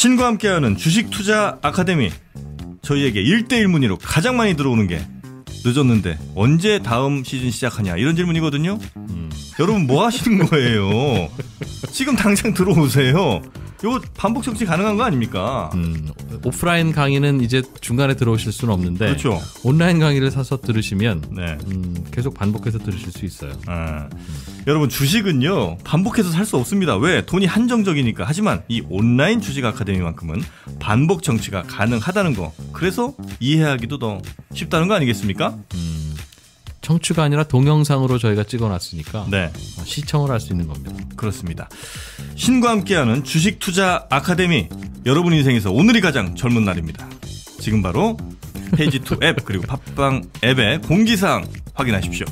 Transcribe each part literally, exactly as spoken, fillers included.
신과 함께하는 주식 투자 아카데미. 저희에게 일대일 문의로 가장 많이 들어오는 게 늦었는데 언제 다음 시즌 시작하냐 이런 질문이거든요. 음. 여러분 뭐 하시는 거예요? 지금 당장 들어오세요. 이거 반복 청취 가능한 거 아닙니까? 음, 오프라인 강의는 이제 중간에 들어오실 수는 없는데 그렇죠. 온라인 강의를 사서 들으시면 네. 음, 계속 반복해서 들으실 수 있어요. 아, 음. 여러분 주식은요 반복해서 살 수 없습니다. 왜? 돈이 한정적이니까. 하지만 이 온라인 주식 아카데미만큼은 반복 청취가 가능하다는 거. 그래서 이해하기도 더 쉽다는 거 아니겠습니까? 음. 청취가 아니라 동영상으로 저희가 찍어놨으니까 네. 시청을 할 수 있는 겁니다. 그렇습니다. 신과 함께하는 주식 투자 아카데미. 여러분 인생에서 오늘이 가장 젊은 날입니다. 지금 바로 페이지 투 앱 그리고 팟빵 앱의 공지사항 확인하십시오.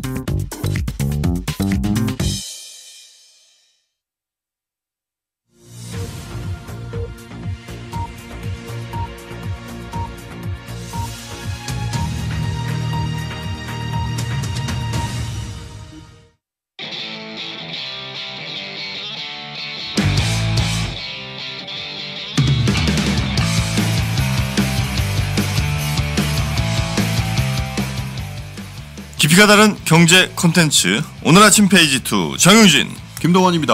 깊이가 다른 경제 콘텐츠 오늘 아침 페이지 투 정용진 김동원입니다.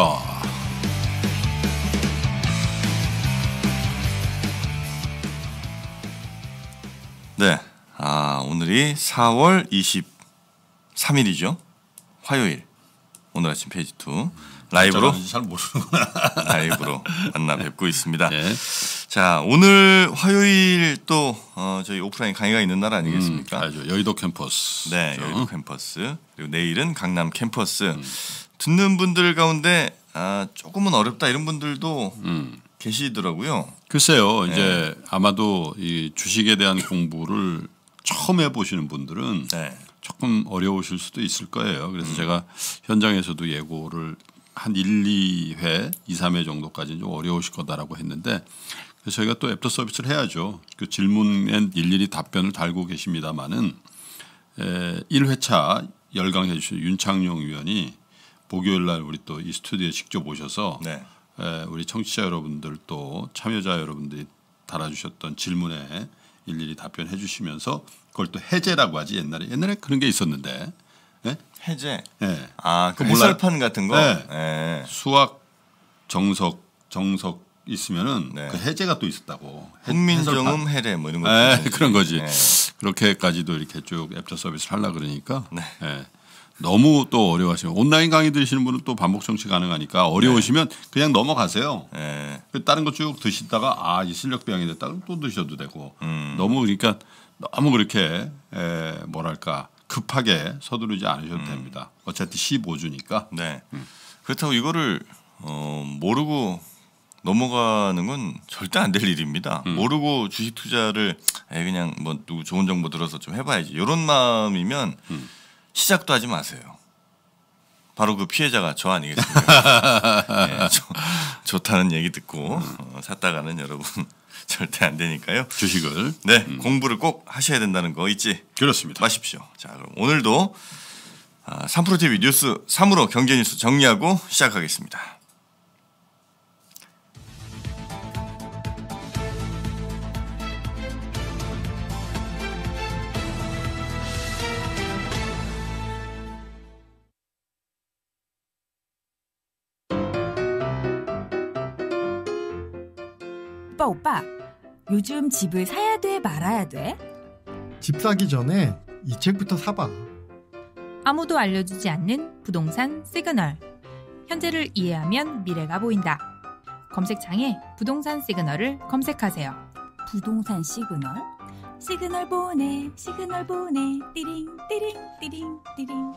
네, 아 오늘이 사월 이십삼일이죠. 화요일. 오늘 아침 페이지 투 라이브로 잘 모르는구나. 라이브로 만나 뵙고 있습니다. 네. 자, 오늘 화요일 또 어, 저희 오프라인 강의가 있는 날 아니겠습니까? 음, 알죠. 여의도 캠퍼스. 네, 그렇죠? 여의도 캠퍼스. 그리고 내일은 강남 캠퍼스. 음. 듣는 분들 가운데 아, 조금은 어렵다 이런 분들도 음. 계시더라고요. 글쎄요. 네. 이제 아마도 이 주식에 대한 공부를 처음 해보시는 분들은 네. 조금 어려우실 수도 있을 거예요. 그래서 음. 제가 현장에서도 예고를 한 일, 이 회, 이, 삼 회 정도까지는 좀 어려우실 거다라고 했는데 그래서 저희가 또 애프터 서비스를 해야죠. 그 질문에 일일이 답변을 달고 계십니다마는 일 회차 열강해 주신 윤창용 위원이 목요일 날 우리 또 이 스튜디오에 직접 오셔서 네. 에, 우리 청취자 여러분들 또 참여자 여러분들이 달아주셨던 질문에 일일이 답변해 주시면서 그걸 또 해제라고 하지 옛날에 옛날에 그런 게 있었는데 네? 해제. 네. 아, 그 해설판 같은 거. 네. 네. 수학 정석 정석 있으면은 네. 그 해제가 또 있었다고. 훈민정음 해례 뭐 이런 거. 네, 그런 거지. 네. 그렇게까지도 이렇게 쭉 애프터 서비스를 하려 그러니까. 네. 네. 너무 또 어려워하시면 온라인 강의 들으시는 분은 또 반복 청취 가능하니까 어려우시면 네. 그냥 넘어가세요. 네. 다른 거 쭉 드시다가 아, 이 실력 배양이 됐다 그럼 또 드셔도 되고. 음. 너무 그러니까 너무 그렇게 에, 뭐랄까 급하게 서두르지 않으셔도 음. 됩니다. 어차피 십오 주니까. 네. 음. 그렇다고 이거를 어, 모르고 넘어가는 건 절대 안 될 일입니다. 음. 모르고 주식 투자를 에이, 그냥 뭐 누구 좋은 정보 들어서 좀 해봐야지. 이런 마음이면 음. 시작도 하지 마세요. 바로 그 피해자가 저 아니겠습니까? 네, 저, 좋다는 얘기 듣고 음. 어, 샀다가는 여러분 절대 안 되니까요. 주식을. 네, 음. 공부를 꼭 하셔야 된다는 거 잊지 그렇습니다. 마십시오. 자, 그럼 오늘도 아, 삼프로티비 뉴스 삼으로 경제 뉴스 정리하고 시작하겠습니다. 오빠 오빠 요즘 집을 사야 돼 말아야 돼? 집 사기 전에 이 책부터 사봐. 아무도 알려주지 않는 부동산 시그널. 현재를 이해하면 미래가 보인다. 검색창에 부동산 시그널을 검색하세요. 부동산 시그널? 시그널 보내 시그널 보내 띠링 띠링 띠링 띠링.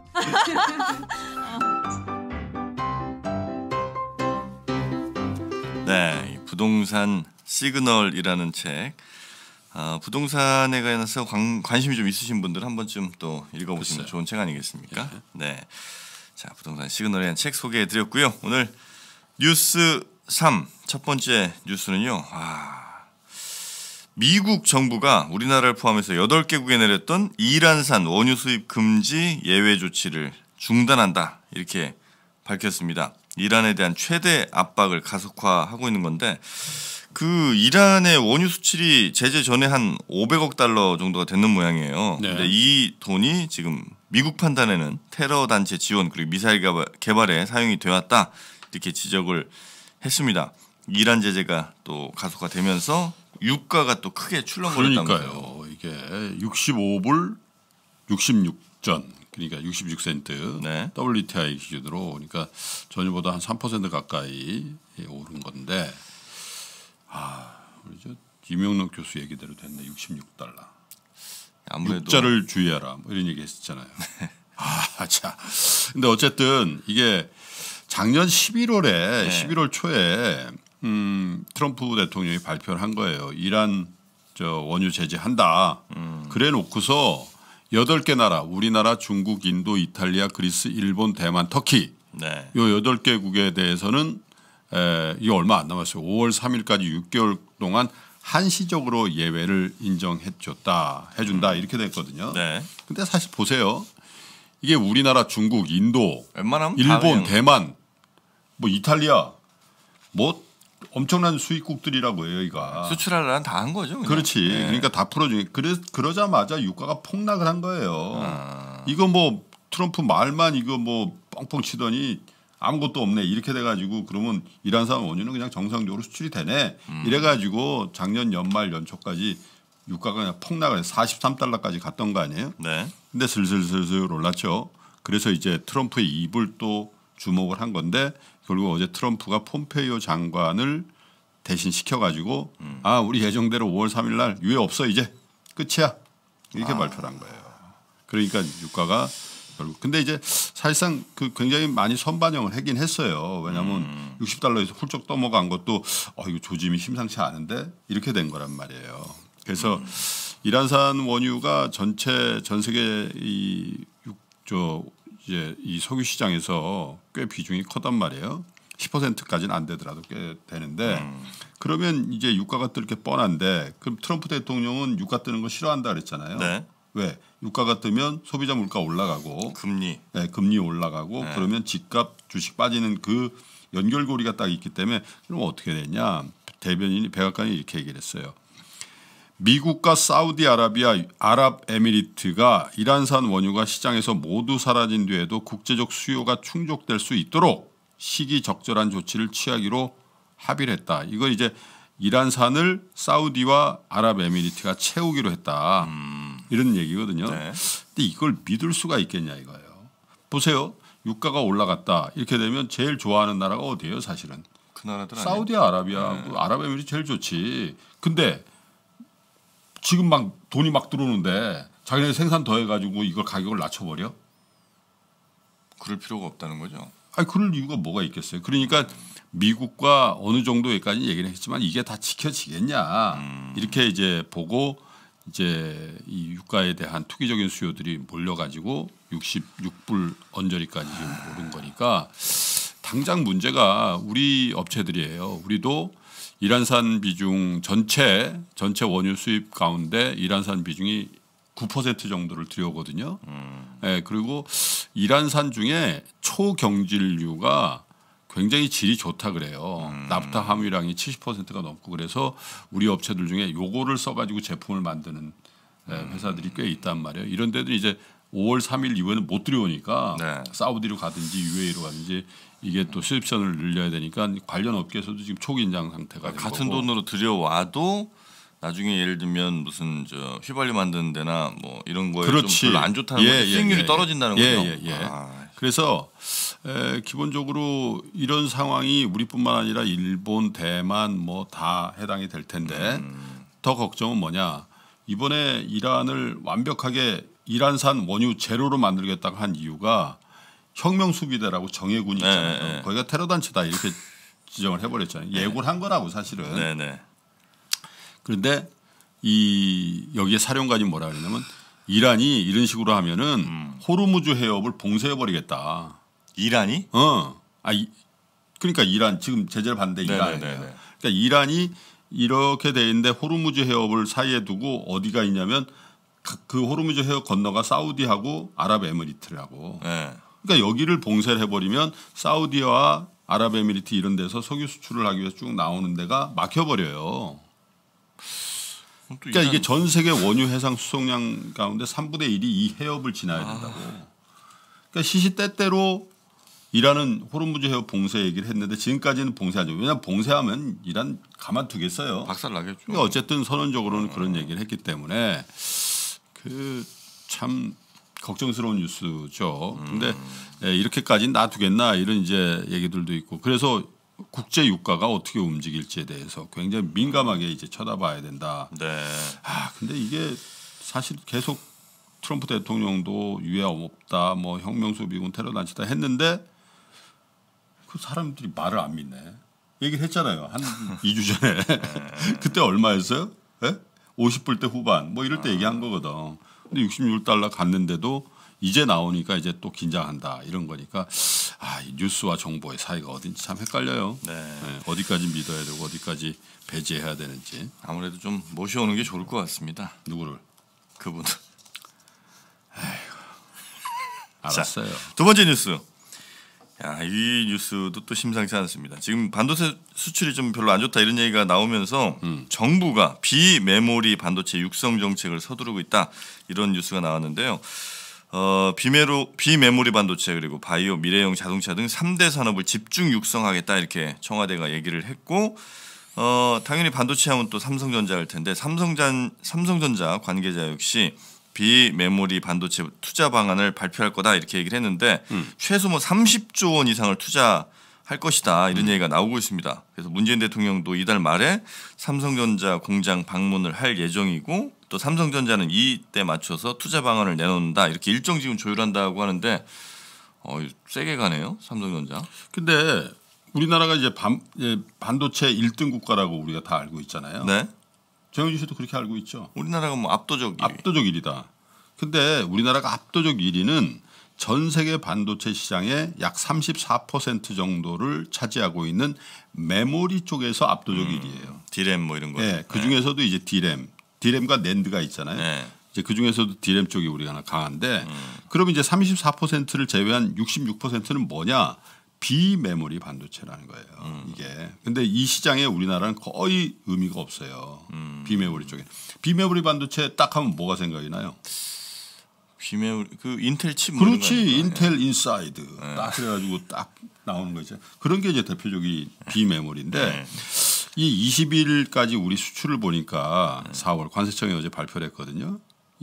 네, 이 부동산 시그널이라는 책. 어, 부동산에 관해서 관, 관심이 좀 있으신 분들 한 번쯤 또 읽어보시면 글쎄요. 좋은 책 아니겠습니까? 예. 네, 자 부동산 시그널에 대한 책 소개해드렸고요. 오늘 뉴스 삼 첫 번째 뉴스는요. 아, 미국 정부가 우리나라를 포함해서 여덟 개국에 내렸던 이란산 원유 수입 금지 예외 조치를 중단한다 이렇게 밝혔습니다. 이란에 대한 최대 압박을 가속화하고 있는 건데 그 이란의 원유 수출이 제재 전에 한 오백억 달러 정도가 되는 모양이에요. 네. 근데 이 돈이 지금 미국 판단에는 테러 단체 지원 그리고 미사일 개발에 사용이 되었다 이렇게 지적을 했습니다. 이란 제재가 또 가속화되면서 유가가 또 크게 출렁거렸다면서요. 그러니까요. 이게 육십오 불 육십육 전 그러니까 육십육 센트 네. 더블유티아이 기준으로 그러니까 전일보다 한 삼 퍼센트 가까이 오른 건데 아 우리 저 이명록 교수 얘기대로 됐네. 육십육 달러. 아무래도 육자를 주의하라 뭐 이런 얘기 했었잖아요. 아, 자. 근데 어쨌든 이게 작년 십일월에 네. 십일월 초에 음, 트럼프 대통령이 발표를 한 거예요. 이란 저 원유 제재한다. 음. 그래 놓고서 여덟 개 나라 우리나라, 중국, 인도, 이탈리아, 그리스, 일본, 대만, 터키 네. 요 여덟 개국에 대해서는 에, 이게 얼마 안 남았어요. 오월 삼일까지 육 개월 동안 한시적으로 예외를 인정해줬다, 해준다 이렇게 됐거든요. 네. 근데 사실 보세요. 이게 우리나라, 중국, 인도, 웬만하면 다 일본, 그냥 대만, 뭐 이탈리아, 뭐 엄청난 수입국들이라고 해요, 이가. 수출하려면 다 한 거죠. 그냥. 그렇지. 네. 그러니까 다 풀어주니 그래 그러자마자 유가가 폭락을 한 거예요. 아. 이거 뭐 트럼프 말만 이거 뭐 뻥뻥 치더니 아무것도 없네 이렇게 돼가지고 그러면 이란산 원유는 그냥 정상적으로 수출이 되네. 음. 이래가지고 작년 연말 연초까지 유가가 그냥 폭락을 사십삼 달러까지 갔던 거 아니에요? 네. 근데 슬슬슬슬 올랐죠. 그래서 이제 트럼프의 입을 또 주목을 한 건데 결국 어제 트럼프가 폼페이오 장관을 대신 시켜가지고 음. 아 우리 예정대로 오월 삼일 날 유예 없어 이제 끝이야 이렇게 아. 발표를 한 거예요. 그러니까 유가가 결국 근데 이제 사실상 그 굉장히 많이 선반영을 하긴 했어요. 왜냐하면 음. 육십 달러에서 훌쩍 넘어간 것도 어 이거 조짐이 심상치 않은데 이렇게 된 거란 말이에요. 그래서 음. 이란산 원유가 전체 전 세계 이저 이제 이 석유 시장에서 꽤 비중이 커단 말이에요. 십 퍼센트까지는 안 되더라도 꽤 되는데 음. 그러면 이제 유가가 뜨는 게 뻔한데 그럼 트럼프 대통령은 유가 뜨는 거 싫어한다 그랬잖아요. 네. 왜? 유가가 뜨면 소비자 물가 올라가고 금리. 네, 금리 올라가고 네. 그러면 집값 주식 빠지는 그 연결고리가 딱 있기 때문에 그럼 어떻게 되냐? 대변인이 백악관이 이렇게 얘기를 했어요. 미국과 사우디아라비아, 아랍에미리트가 이란산 원유가 시장에서 모두 사라진 뒤에도 국제적 수요가 충족될 수 있도록 시기적절한 조치를 취하기로 합의를 했다. 이걸 이제 이란산을 사우디와 아랍에미리트가 채우기로 했다. 음. 이런 얘기거든요. 네. 근데 이걸 믿을 수가 있겠냐 이거예요. 보세요. 유가가 올라갔다. 이렇게 되면 제일 좋아하는 나라가 어디예요 사실은? 그 나라들 아니에요? 사우디아라비아, 네. 뭐 아랍에미리트 제일 좋지. 근데 지금 막 돈이 막 들어오는데 자기네 생산 더 해가지고 이걸 가격을 낮춰버려? 그럴 필요가 없다는 거죠. 아니 그럴 이유가 뭐가 있겠어요. 그러니까 미국과 어느 정도까지 얘기를 했지만 이게 다 지켜지겠냐 음. 이렇게 이제 보고 이제 이 유가에 대한 투기적인 수요들이 몰려가지고 육십육 불 언저리까지 지금 오른 거니까 당장 문제가 우리 업체들이에요. 우리도 이란산 비중 전체 전체 원유 수입 가운데 이란산 비중이 구 퍼센트 정도를 들여오거든요. 음. 네, 그리고 이란산 중에 초경질류가 굉장히 질이 좋다 그래요. 음. 나프타 함유량이 칠십 퍼센트가 넘고 그래서 우리 업체들 중에 요거를 써가지고 제품을 만드는 음. 회사들이 꽤 있단 말이에요. 이런 데도 이제 오월 삼일 이후에는 못 들여오니까 네. 사우디로 가든지 유에이로 가든지 이게 또 수입선을 늘려야 되니까 관련 업계에서도 지금 초긴장 상태가 된 같은 거고. 돈으로 들여와도 나중에 예를 들면 무슨 저 휘발유 만드는 데나 뭐 이런 거에 그렇지. 좀 별로 안 좋다는 예, 거죠. 예, 수익률이 예, 떨어진다는 예, 거죠. 예, 예. 아, 그래서 에, 기본적으로 이런 상황이 우리뿐만 아니라 일본, 대만 뭐 다 해당이 될 텐데 음. 더 걱정은 뭐냐? 이번에 이란을 완벽하게 이란산 원유 제로로 만들겠다고 한 이유가 혁명 수비대라고 정예군이 있잖아요. 네, 네. 거기가 테러 단체다 이렇게 지정을 해버렸잖아요. 예고를 한 거라고 사실은. 네네. 그런데 이 여기에 사령관이 뭐라 그러냐면 이란이 이런 식으로 하면은 음. 호르무즈 해협을 봉쇄해 버리겠다. 이란이? 어, 아 이, 그러니까 이란 지금 제재를 받는데 이란이에요. 네네네네. 그러니까 이란이 이렇게 돼 있는데 호르무즈 해협을 사이에 두고 어디가 있냐면 그 호르무즈 해협 건너가 사우디하고 아랍에미리트라고. 네. 그러니까 여기를 봉쇄를 해버리면 사우디와 아랍에미리트 이런 데서 석유 수출을 하기 위해서 쭉 나오는 데가 막혀버려요. 그러니까 이게 전 세계 원유 해상 수송량 가운데 삼분의 일이 이 해협을 지나야 된다고. 그러니까 시시때때로 이란은 호르무즈 해협 봉쇄 얘기를 했는데 지금까지는 봉쇄하죠. 왜냐하면 봉쇄하면 이란 가만두겠어요. 박살 나겠죠. 그러니까 어쨌든 선언적으로는 그런 얘기를 했기 때문에 그 참 걱정스러운 뉴스죠. 그런데 음. 이렇게까지 놔두겠나 이런 이제 얘기들도 있고 그래서 국제 유가가 어떻게 움직일지에 대해서 굉장히 민감하게 이제 쳐다봐야 된다. 네. 아 근데 이게 사실 계속 트럼프 대통령도 유해 없다, 뭐 혁명 수비군 테러 단체다 했는데 그 사람들이 말을 안 믿네. 얘기를 했잖아요. 한 이 주 전에. 그때 얼마였어요? 예? 오십 불대 후반 뭐 이럴 때 얘기한 거거든. 근데 육십육 달러 갔는데도 이제 나오니까 이제 또 긴장한다 이런 거니까 아, 이 뉴스와 정보의 사이가 어딘지 참 헷갈려요. 네. 네, 어디까지 믿어야 되고 어디까지 배제해야 되는지. 아무래도 좀 모셔오는 게 좋을 것 같습니다. 누구를? 그분. 알았어요. 자, 두 번째 뉴스. 야, 이 뉴스도 또 심상치 않습니다. 지금 반도체 수출이 좀 별로 안 좋다 이런 얘기가 나오면서 음. 정부가 비메모리 반도체 육성 정책을 서두르고 있다 이런 뉴스가 나왔는데요. 어, 비메로, 비메모리 반도체 그리고 바이오, 미래형 자동차 등 삼 대 산업을 집중 육성하겠다 이렇게 청와대가 얘기를 했고 어, 당연히 반도체 하면 또 삼성전자일 텐데 삼성전, 삼성전자 관계자 역시 비메모리 반도체 투자 방안을 발표할 거다 이렇게 얘기를 했는데 음. 최소 뭐 삼십조 원 이상을 투자할 것이다 이런 음. 얘기가 나오고 있습니다. 그래서 문재인 대통령도 이달 말에 삼성전자 공장 방문을 할 예정이고 또 삼성전자는 이때 맞춰서 투자 방안을 내놓는다 이렇게 일정 지금 조율한다고 하는데 어, 세게 가네요 삼성전자. 근데 우리나라가 이제 반, 예, 반도체 일 등 국가라고 우리가 다 알고 있잖아요. 네. 정영진 씨도 그렇게 알고 있죠. 우리나라가 뭐 압도적 일 위. 압도적 일 위다. 근데 우리나라가 압도적 일 위는 전 세계 반도체 시장의 약 삼십사 퍼센트 정도를 차지하고 있는 메모리 쪽에서 압도적 음, 일 위예요. 디램 뭐 이런 거. 네, 그 중에서도 네. 이제 디램, 디램과 낸드가 있잖아요. 네. 이제 그 중에서도 디램 쪽이 우리가 하나 강한데, 음. 그럼 이제 삼십사 퍼센트를 제외한 육십육 퍼센트는 뭐냐? 비메모리 반도체라는 거예요. 음. 이게. 근데 이 시장에 우리나라는 거의 의미가 없어요. 음. 비메모리 쪽에. 비메모리 반도체 딱 하면 뭐가 생각이 나요? 비메모리 그 인텔 칩. 그렇지. 인텔 인사이드. 네. 딱 그래가지고 딱 나오는 거죠. 그런 게 이제 대표적인 비메모리인데 네. 이 이십 일까지 우리 수출을 보니까 네. 사월 관세청이 어제 발표를 했거든요.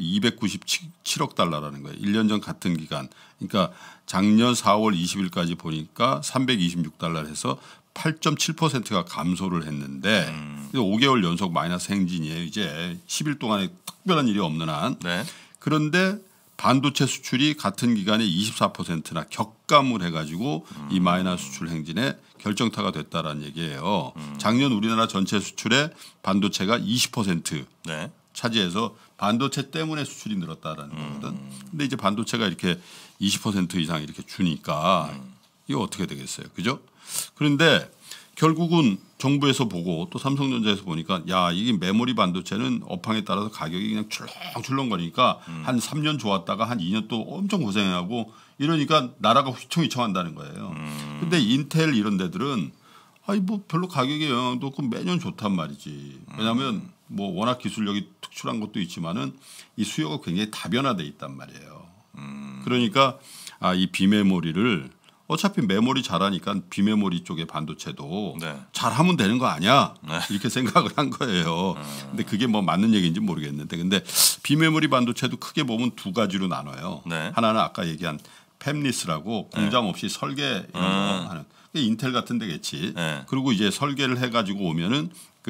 이백구십칠억 달러라는 거예요. 일 년 전 같은 기간. 그러니까 작년 사월 이십 일까지 보니까 삼백이십육 달러를 해서 팔 점 칠 퍼센트가 감소를 했는데 음. 오 개월 연속 마이너스 행진이에요. 이제 십 일 동안에 특별한 일이 없는 한. 네. 그런데 반도체 수출이 같은 기간에 이십사 퍼센트나 격감을 해가지고 음. 이 마이너스 수출 행진에 결정타가 됐다라는 얘기예요. 음. 작년 우리나라 전체 수출의 반도체가 이십 퍼센트 네. 차지해서 반도체 때문에 수출이 늘었다라는 음. 거거든. 근데 이제 반도체가 이렇게 이십 퍼센트 이상 이렇게 주니까 음. 이거 어떻게 되겠어요, 그죠? 그런데 결국은 정부에서 보고 또 삼성전자에서 보니까 야 이게 메모리 반도체는 업황에 따라서 가격이 그냥 출렁출렁거리니까 음. 한 삼 년 좋았다가 한 이 년 또 엄청 고생하고 이러니까 나라가 휘청휘청한다는 거예요. 음. 근데 인텔 이런 데들은 아니 뭐 별로 가격에 영향도 없고 매년 좋단 말이지. 왜냐하면 음. 뭐 워낙 기술력이 특출한 것도 있지만은 이 수요가 굉장히 다변화돼 있단 말이에요. 음. 그러니까 아, 이 비메모리를 어차피 메모리 잘하니까 비메모리 쪽의 반도체도 네. 잘하면 되는 거 아니야? 네. 이렇게 생각을 한 거예요. 음. 근데 그게 뭐 맞는 얘기인지 모르겠는데 근데 비메모리 반도체도 크게 보면 두 가지로 나눠요. 네. 하나는 아까 얘기한 팹리스라고 공장 없이 네. 설계 이런 거 음. 하는 인텔 같은 데겠지. 네. 그리고 이제 설계를 해가지고 오면은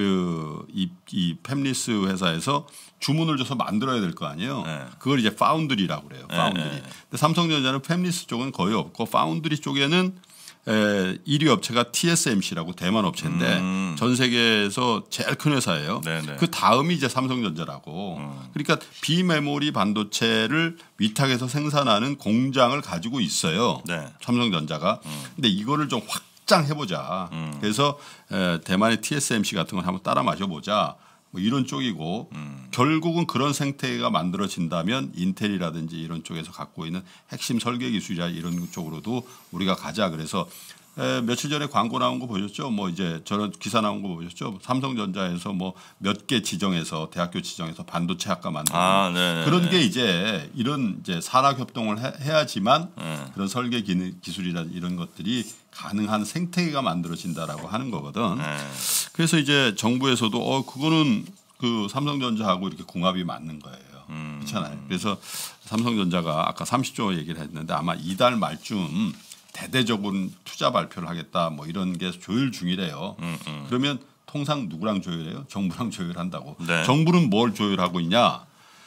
그 이 이 팹리스 회사에서 주문을 줘서 만들어야 될 거 아니에요. 네. 그걸 이제 파운드리라고 그래요. 파운드리. 네. 근데 삼성전자는 팹리스 쪽은 거의 없고 파운드리 쪽에는 에, 일 위 업체가 티에스엠씨라고 대만 업체인데 음. 전 세계에서 제일 큰 회사예요. 네네. 그 다음이 이제 삼성전자라고. 음. 그러니까 비메모리 반도체를 위탁해서 생산하는 공장을 가지고 있어요. 네. 삼성전자가. 음. 근데 이거를 좀 확장해보자. 음. 그래서 에, 대만의 티에스엠씨 같은 걸 한번 따라 마셔보자. 뭐 이런 쪽이고 음. 결국은 그런 생태계가 만들어진다면 인텔이라든지 이런 쪽에서 갖고 있는 핵심 설계 기술이나 이런 쪽으로도 우리가 가자. 그래서 에, 며칠 전에 광고 나온 거 보셨죠? 뭐 이제 저런 기사 나온 거 보셨죠? 삼성전자에서 뭐 몇 개 지정해서 대학교 지정해서 반도체 학과 만드는 아, 네, 그런 네. 게 이제 이런 이제 산학 협동을 해, 해야지만 네. 그런 설계 기능, 기술이나 이런 것들이 가능한 생태계가 만들어진다라고 하는 거거든. 네. 그래서 이제 정부에서도 어 그거는 그 삼성전자하고 이렇게 궁합이 맞는 거예요. 음. 그렇잖아요. 그래서 삼성전자가 아까 삼십조 얘기를 했는데 아마 이달 말쯤 대대적인 투자 발표를 하겠다 뭐 이런 게 조율 중이래요. 음, 음. 그러면 통상 누구랑 조율해요? 정부랑 조율한다고. 네. 정부는 뭘 조율하고 있냐?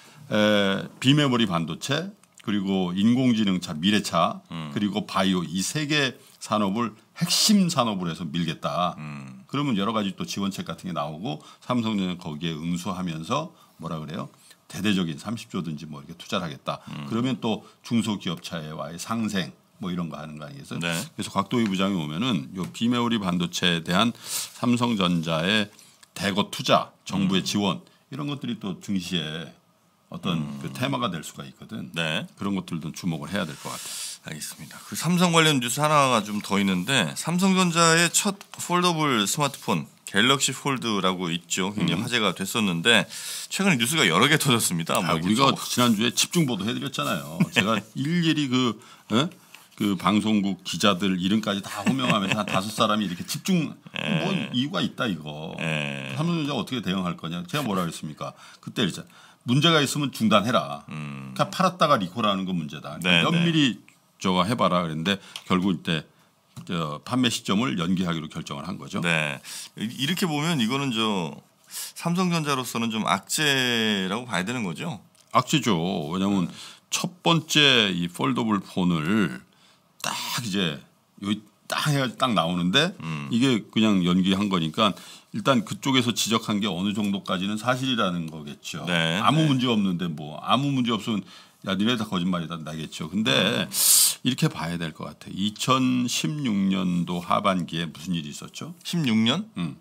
에, 비메모리 반도체 그리고 인공지능차, 미래차 음. 그리고 바이오 이 세 개 산업을 핵심 산업으로 해서 밀겠다. 음. 그러면 여러 가지 또 지원책 같은 게 나오고 삼성전자 거기에 응수하면서 뭐라 그래요? 대대적인 삼십조든지 뭐 이렇게 투자를 하겠다. 음. 그러면 또 중소기업차와의 상생 뭐 이런 거 하는 거 아니겠어요? 네. 그래서 곽도희 부장이 오면은 요 비메모리 반도체에 대한 삼성전자의 대거 투자, 정부의 음. 지원 이런 것들이 또 증시에 어떤 음. 그 테마가 될 수가 있거든. 네. 그런 것들도 주목을 해야 될 것 같아요. 알겠습니다. 그 삼성 관련 뉴스 하나가 좀 더 있는데 삼성전자의 첫 폴더블 스마트폰 갤럭시 폴드라고 있죠. 굉장히 음. 화제가 됐었는데 최근에 뉴스가 여러 개 터졌습니다. 아, 뭐 이렇게 우리가 저- 지난주에 집중 보도 해드렸잖아요. 제가 일일이 그, 에? 그 방송국 기자들 이름까지 다 호명하면서 한 다섯 사람이 이렇게 집중 뭐 이유가 있다 이거. 예. 삼성전자 어떻게 대응할 거냐. 제가 뭐라 그랬습니까? 그때 이제 문제가 있으면 중단해라. 음. 그냥 팔았다가 리콜하는 건 문제다. 네, 면밀히 저거 해봐라. 그랬는데 결국 이때 저 판매 시점을 연기하기로 결정을 한 거죠. 네. 이렇게 보면 이거는 저 삼성전자로서는 좀 악재라고 봐야 되는 거죠. 악재죠. 왜냐하면 네. 첫 번째 이 폴더블 폰을 딱 이제 여기 딱 해가지고 딱 나오는데 음. 이게 그냥 연기한 거니까 일단 그쪽에서 지적한 게 어느 정도까지는 사실이라는 거겠죠. 네, 아무 네. 문제 없는데 뭐 아무 문제 없으면 야 니네 다 거짓말이다 나겠죠. 근데 음. 이렇게 봐야 될 것 같아. 이천십육년도 하반기에 무슨 일이 있었죠? 십육 년? 음.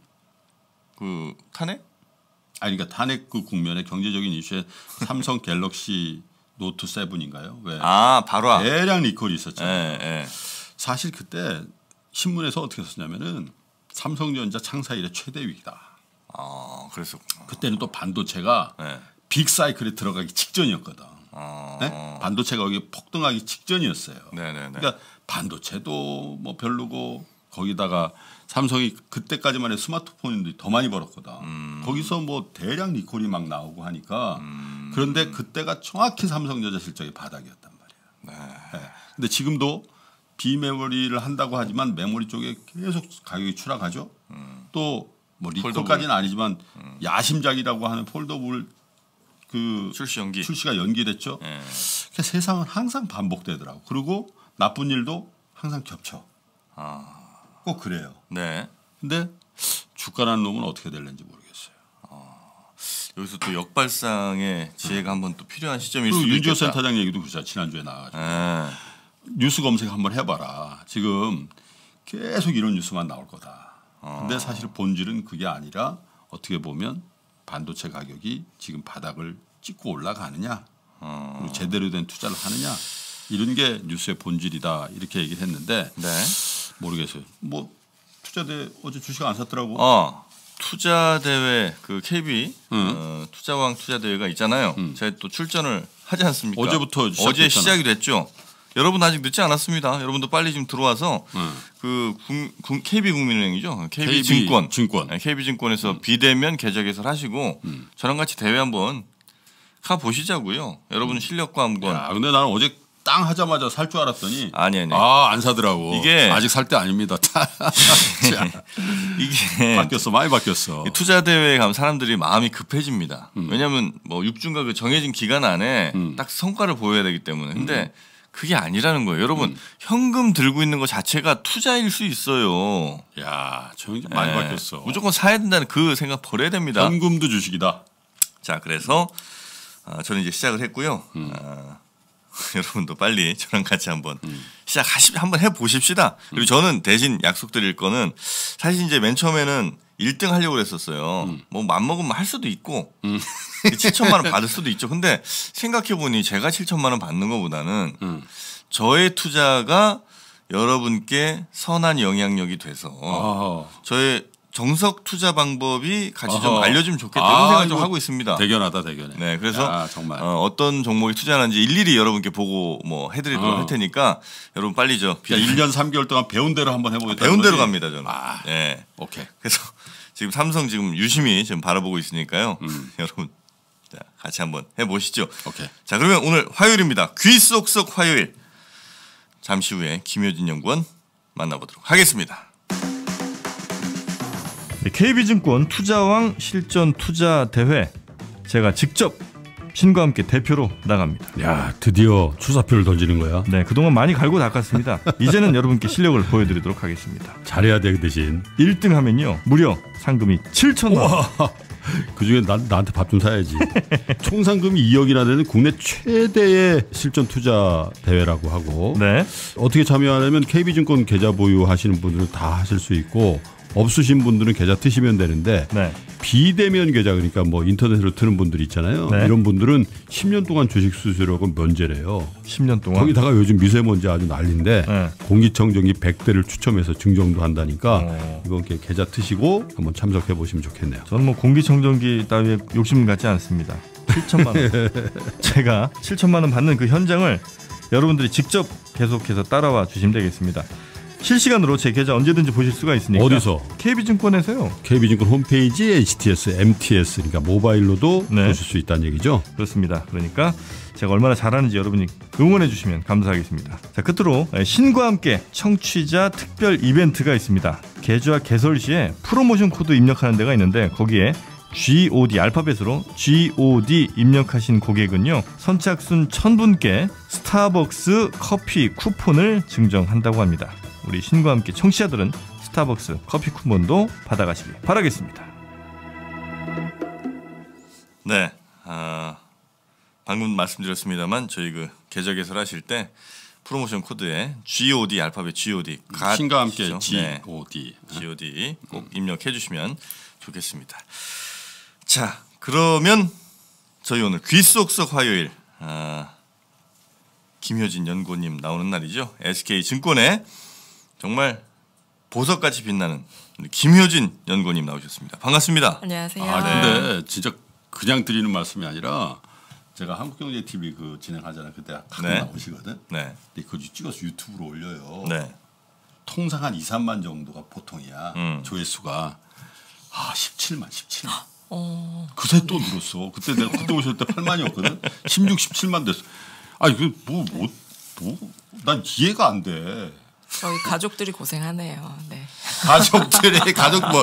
그 탄핵? 아니 그러니까 탄핵 그 국면에 경제적인 이슈에 삼성 갤럭시 노트 세븐인가요? 왜 아, 바로. 대량 리콜이 있었잖아요. 예, 예. 사실 그때 신문에서 어떻게 썼냐면은 삼성전자 창사 이래 최대 위기다. 아, 그래서 그때는 또 반도체가 네. 빅 사이클에 들어가기 직전이었거든. 어. 네? 반도체가 여기 폭등하기 직전이었어요. 네, 네, 네. 그러니까 반도체도 뭐 별로고 거기다가 삼성이 그때까지만 해도 스마트폰이 더 많이 벌었거든. 음. 거기서 뭐 대량 리콜이 막 나오고 하니까 음. 그런데 그때가 정확히 삼성전자 실적이 바닥이었단 말이에요. 네. 네. 근데 지금도 비메모리를 한다고 하지만 메모리 쪽에 계속 가격이 추락하죠. 또 뭐 리콜까지는 아니지만 야심작이라고 하는 폴더블 그 출시 연기. 출시가 연기됐죠. 예. 그러니까 세상은 항상 반복되더라고. 그리고 나쁜 일도 항상 겹쳐. 아. 꼭 그래요. 네. 근데 주가라는 놈은 어떻게 될는지 모르겠어요. 여기서 또 역발상의 지혜가 한번 또 필요한 시점일 그리고 수도 윤지호 있겠다. 센터장 얘기도 그렇잖아. 지난주에 나와가지고. 예. 뉴스 검색 한번 해봐라. 지금 계속 이런 뉴스만 나올 거다. 근데 사실 본질은 그게 아니라 어떻게 보면 반도체 가격이 지금 바닥을 찍고 올라가느냐, 어. 그리고 제대로 된 투자를 하느냐 이런 게 뉴스의 본질이다 이렇게 얘기를 했는데 네. 모르겠어요. 뭐 투자대 어제 주식 안 샀더라고. 어. 투자 대회 그 케이비 응. 어, 투자왕 투자 대회가 있잖아요. 응. 제가 또 출전을 하지 않습니까? 어제부터 어제 시작됐잖아. 시작이 됐죠. 여러분 아직 늦지 않았습니다. 여러분도 빨리 좀 들어와서 응. 그 국, 국, 케이비국민은행이죠. 케이비 케이비증권. 증권. 네, 케이비증권에서 비대면 계좌 개설하시고 저랑 같이 대회 한번 가 보시자고요. 여러분 실력과 한번. 야, 근데 나는 어제 땅 하자마자 살 줄 알았더니 아니 아니. 아, 안 사더라고. 이게- 아직 살 때 아닙니다. 자, 이게 바뀌었어. 많이 바뀌었어. 이 투자 대회에 가면 사람들이 마음이 급해집니다. 음. 왜냐하면 뭐 육중과 그 정해진 기간 안에 음. 딱 성과를 보여야 되기 때문에. 근데 그게 아니라는 거예요. 여러분 음. 현금 들고 있는 것 자체가 투자일 수 있어요. 야, 저 이제 많이 예. 바뀌었어. 무조건 사야 된다는 그 생각 버려야 됩니다. 현금도 주식이다. 자, 그래서 아, 저는 이제 시작을 했고요. 음. 아, 여러분도 빨리 저랑 같이 한번 시작하시 한번 해 보십시다. 그리고 저는 대신 약속드릴 거는 사실 이제 맨 처음에는 일 등 하려고 그랬었어요. 음. 뭐 맘먹으면 할 수도 있고 칠천만 원 받을 수도 있죠. 근데 생각해 보니 제가 칠천만 원 받는 것보다는 음. 저의 투자가 여러분께 선한 영향력이 돼서 아하. 저의 정석 투자 방법이 같이 좀 아하. 알려주면 좋겠다 아, 이런 생각 좀 이거 하고 있습니다. 대견하다 대견해. 네, 그래서 야, 정말. 어, 어떤 종목에 투자하는지 일일이 여러분께 보고 뭐 해드리도록 어. 할 테니까 여러분 빨리 저 야, 일 년 삼 개월 동안 배운 대로 한번 해보겠다. 배운 대로 갑니다 저는. 아. 네. 오케이. 그래서 지금 삼성 지금 유심히 지금 바라보고 있으니까요. 음. 여러분 자, 같이 한번 해보시죠. 오케이. 자, 그러면 오늘 화요일입니다. 귀 쏙쏙 화요일. 잠시 후에 김효진 연구원 만나보도록 하겠습니다. 네, 케이비증권 투자왕 실전 투자 대회 제가 직접 신과 함께 대표로 나갑니다. 야, 드디어 출사표를 던지는 거야. 네, 그동안 많이 갈고 닦았습니다. 이제는 여러분께 실력을 보여드리도록 하겠습니다. 잘해야 돼, 그 대신. 일 등 하면요 무려 상금이 칠천만 원. 그중에 나, 나한테 밥 좀 사야지. 총 상금이 이억이나 되는 국내 최대의 실전 투자 대회라고 하고 네. 어떻게 참여하냐면 케이비증권 계좌 보유하시는 분들은 다 하실 수 있고 없으신 분들은 계좌 트시면 되는데 네. 비대면 계좌 그러니까 뭐 인터넷으로 트는 분들 있잖아요. 네. 이런 분들은 십 년 동안 주식 수수료가 면제래요. 십 년 동안. 거기다가 요즘 미세먼지 아주 난리인데 네. 공기청정기 백 대를 추첨해서 증정도 한다니까 어. 이번 기회에 계좌 트시고 한번 참석해 보시면 좋겠네요. 저는 뭐 공기청정기 따위에 욕심 갖지 않습니다. 칠천만 원. 제가 칠천만 원 받는 그 현장을 여러분들이 직접 계속해서 따라와 주시면 되겠습니다. 실시간으로 제 계좌 언제든지 보실 수가 있으니까. 어디서? 케이비증권에서요. 케이비증권 홈페이지 에이치티에스, 엠티에스 그러니까 모바일로도 네. 보실 수 있다는 얘기죠. 그렇습니다. 그러니까 제가 얼마나 잘하는지 여러분이 응원해 주시면 감사하겠습니다. 자, 끝으로 신과 함께 청취자 특별 이벤트가 있습니다. 계좌 개설 시에 프로모션 코드 입력하는 데가 있는데 거기에 지오디 알파벳으로 지오디 입력하신 고객은요 선착순 천 분께 스타벅스 커피 쿠폰을 증정한다고 합니다. 우리 신과 함께 청취자들은 스타벅스 커피 쿠폰도 받아가시길 바라겠습니다. 네, 아, 방금 말씀드렸습니다만 저희 그 계좌 개설하실 때 프로모션 코드에 지오디 알파벳 지오디 신과 함께 네. 지오디 지오디 꼭 입력해 주시면 좋겠습니다. 자, 그러면 저희 오늘 귀 쏙쏙 화요일 아, 김효진 연구원님 나오는 날이죠. 에스케이증권에 정말 보석같이 빛나는 김효진 연구원님 나오셨습니다. 반갑습니다. 안녕하세요. 아, 네. 근데 진짜 그냥 드리는 말씀이 아니라 제가 한국경제티비 그 진행하잖아요. 그때 가끔 네. 나오시거든. 네, 근데 그거 찍어서 유튜브로 올려요. 네, 통상 한 이, 삼만 정도가 보통이야. 음. 조회수가. 아, 십칠만, 십칠만. 어, 그새 또 늘었어. 그때 내가 그때 오실 때 팔만이었거든. 십육, 십칠만 됐어. 아니 그뭐 뭐 뭐 난 이해가 안 돼. 저희 가족들이 고생하네요. 네. 가족들이 가족 뭐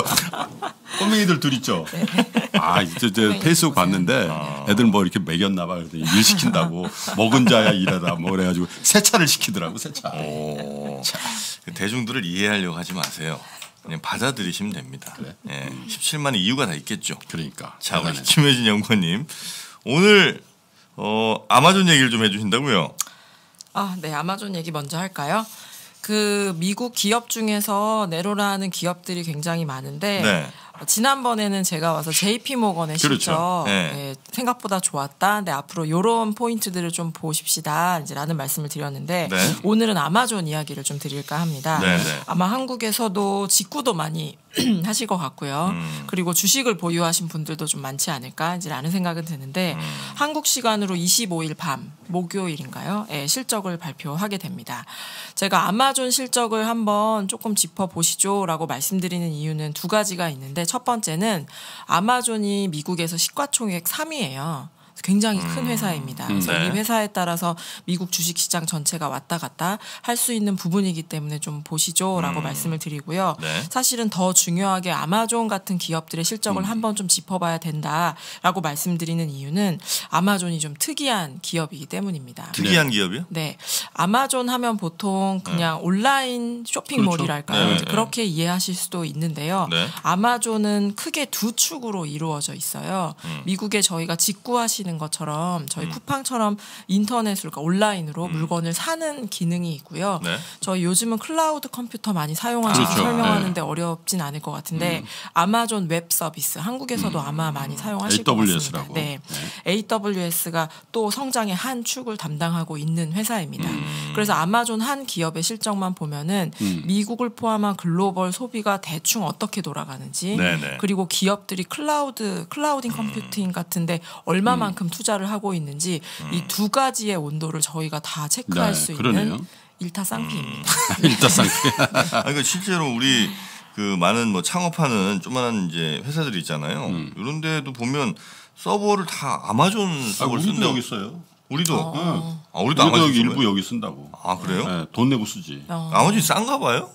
꼬맹이들 둘 있죠. 네. 아 이제 이제 페이스북 봤는데 애들 뭐 이렇게 먹였나 봐. 그랬더니 일 시킨다고 먹은 자야 일하다 뭐 그래가지고 세차를 시키더라고 세차. 오, 대중들을 이해하려고 하지 마세요. 그냥 받아들이시면 됩니다. 그래? 예, 십칠만의 이유가 다 있겠죠. 그러니까. 자, 우리 대단해. 김효진 연구원님 오늘 어, 아마존 얘기를 좀 해주신다고요? 아, 네. 아마존 얘기 먼저 할까요? 그 미국 기업 중에서 네로라는 기업들이 굉장히 많은데 네. 지난번에는 제가 와서 제이피모건의 그렇죠. 실적 네. 예, 생각보다 좋았다. 근데 앞으로 이런 포인트들을 좀 보십시다. 이제라는 말씀을 드렸는데 네. 오늘은 아마존 이야기를 좀 드릴까 합니다. 네, 네. 아마 한국에서도 직구도 많이 하실 것 같고요. 음. 그리고 주식을 보유하신 분들도 좀 많지 않을까 이제라는 생각은 드는데 음. 한국 시간으로 이십오일 밤 목요일인가요? 예, 실적을 발표하게 됩니다. 제가 아마존 실적을 한번 조금 짚어보시죠라고 말씀드리는 이유는 두 가지가 있는데 첫 번째는 아마존이 미국에서 시가총액 삼 위예요. 굉장히 큰 회사입니다. 그래서 네. 이 회사에 따라서 미국 주식시장 전체가 왔다 갔다 할 수 있는 부분이기 때문에 좀 보시죠라고 음. 말씀을 드리고요. 네. 사실은 더 중요하게 아마존 같은 기업들의 실적을 음. 한번 좀 짚어봐야 된다라고 말씀드리는 이유는 아마존이 좀 특이한 기업이기 때문입니다. 특이한 기업이요? 네, 아마존 하면 보통 그냥 온라인 쇼핑몰이랄까요? 그렇죠. 네, 이제 네. 그렇게 이해하실 수도 있는데요. 네. 아마존은 크게 두 축으로 이루어져 있어요. 음. 미국에 저희가 직구하시는 말씀하시는 것처럼 저희 음. 쿠팡처럼 인터넷으로 그러니까 온라인으로 음. 물건을 사는 기능이 있고요. 네. 저희 요즘은 클라우드 컴퓨터 많이 사용하셔서 그렇죠. 설명하는데 네. 어렵진 않을 것 같은데 음. 아마존 웹 서비스 한국에서도 음. 아마 많이 사용하실 것 같습니다. 네. 네. 에이더블유에스가 또 성장의 한 축을 담당하고 있는 회사입니다. 음. 그래서 아마존 한 기업의 실적만 보면은 음. 미국을 포함한 글로벌 소비가 대충 어떻게 돌아가는지 네네. 그리고 기업들이 클라우드 클라우딩 컴퓨팅 같은데 얼마만큼 음. 투자를 하고 있는지 음. 이 두 가지의 온도를 저희가 다 체크할 네, 수 그러네요. 있는 일타쌍피입니다. 음. 일타쌍피. 아, 그러니까 실제로 우리 그 많은 뭐 창업하는 조그마한 이제 회사들이 있잖아요. 음. 이런 데도 보면 서버를 다 아마존 서버를 아, 쓴다고. 여기 있어요. 우리도. 어. 응. 아, 우리도, 우리도 여기 일부 여기 쓴다고. 아 그래요? 네, 돈 내고 쓰지. 어. 아마존이 싼가 봐요?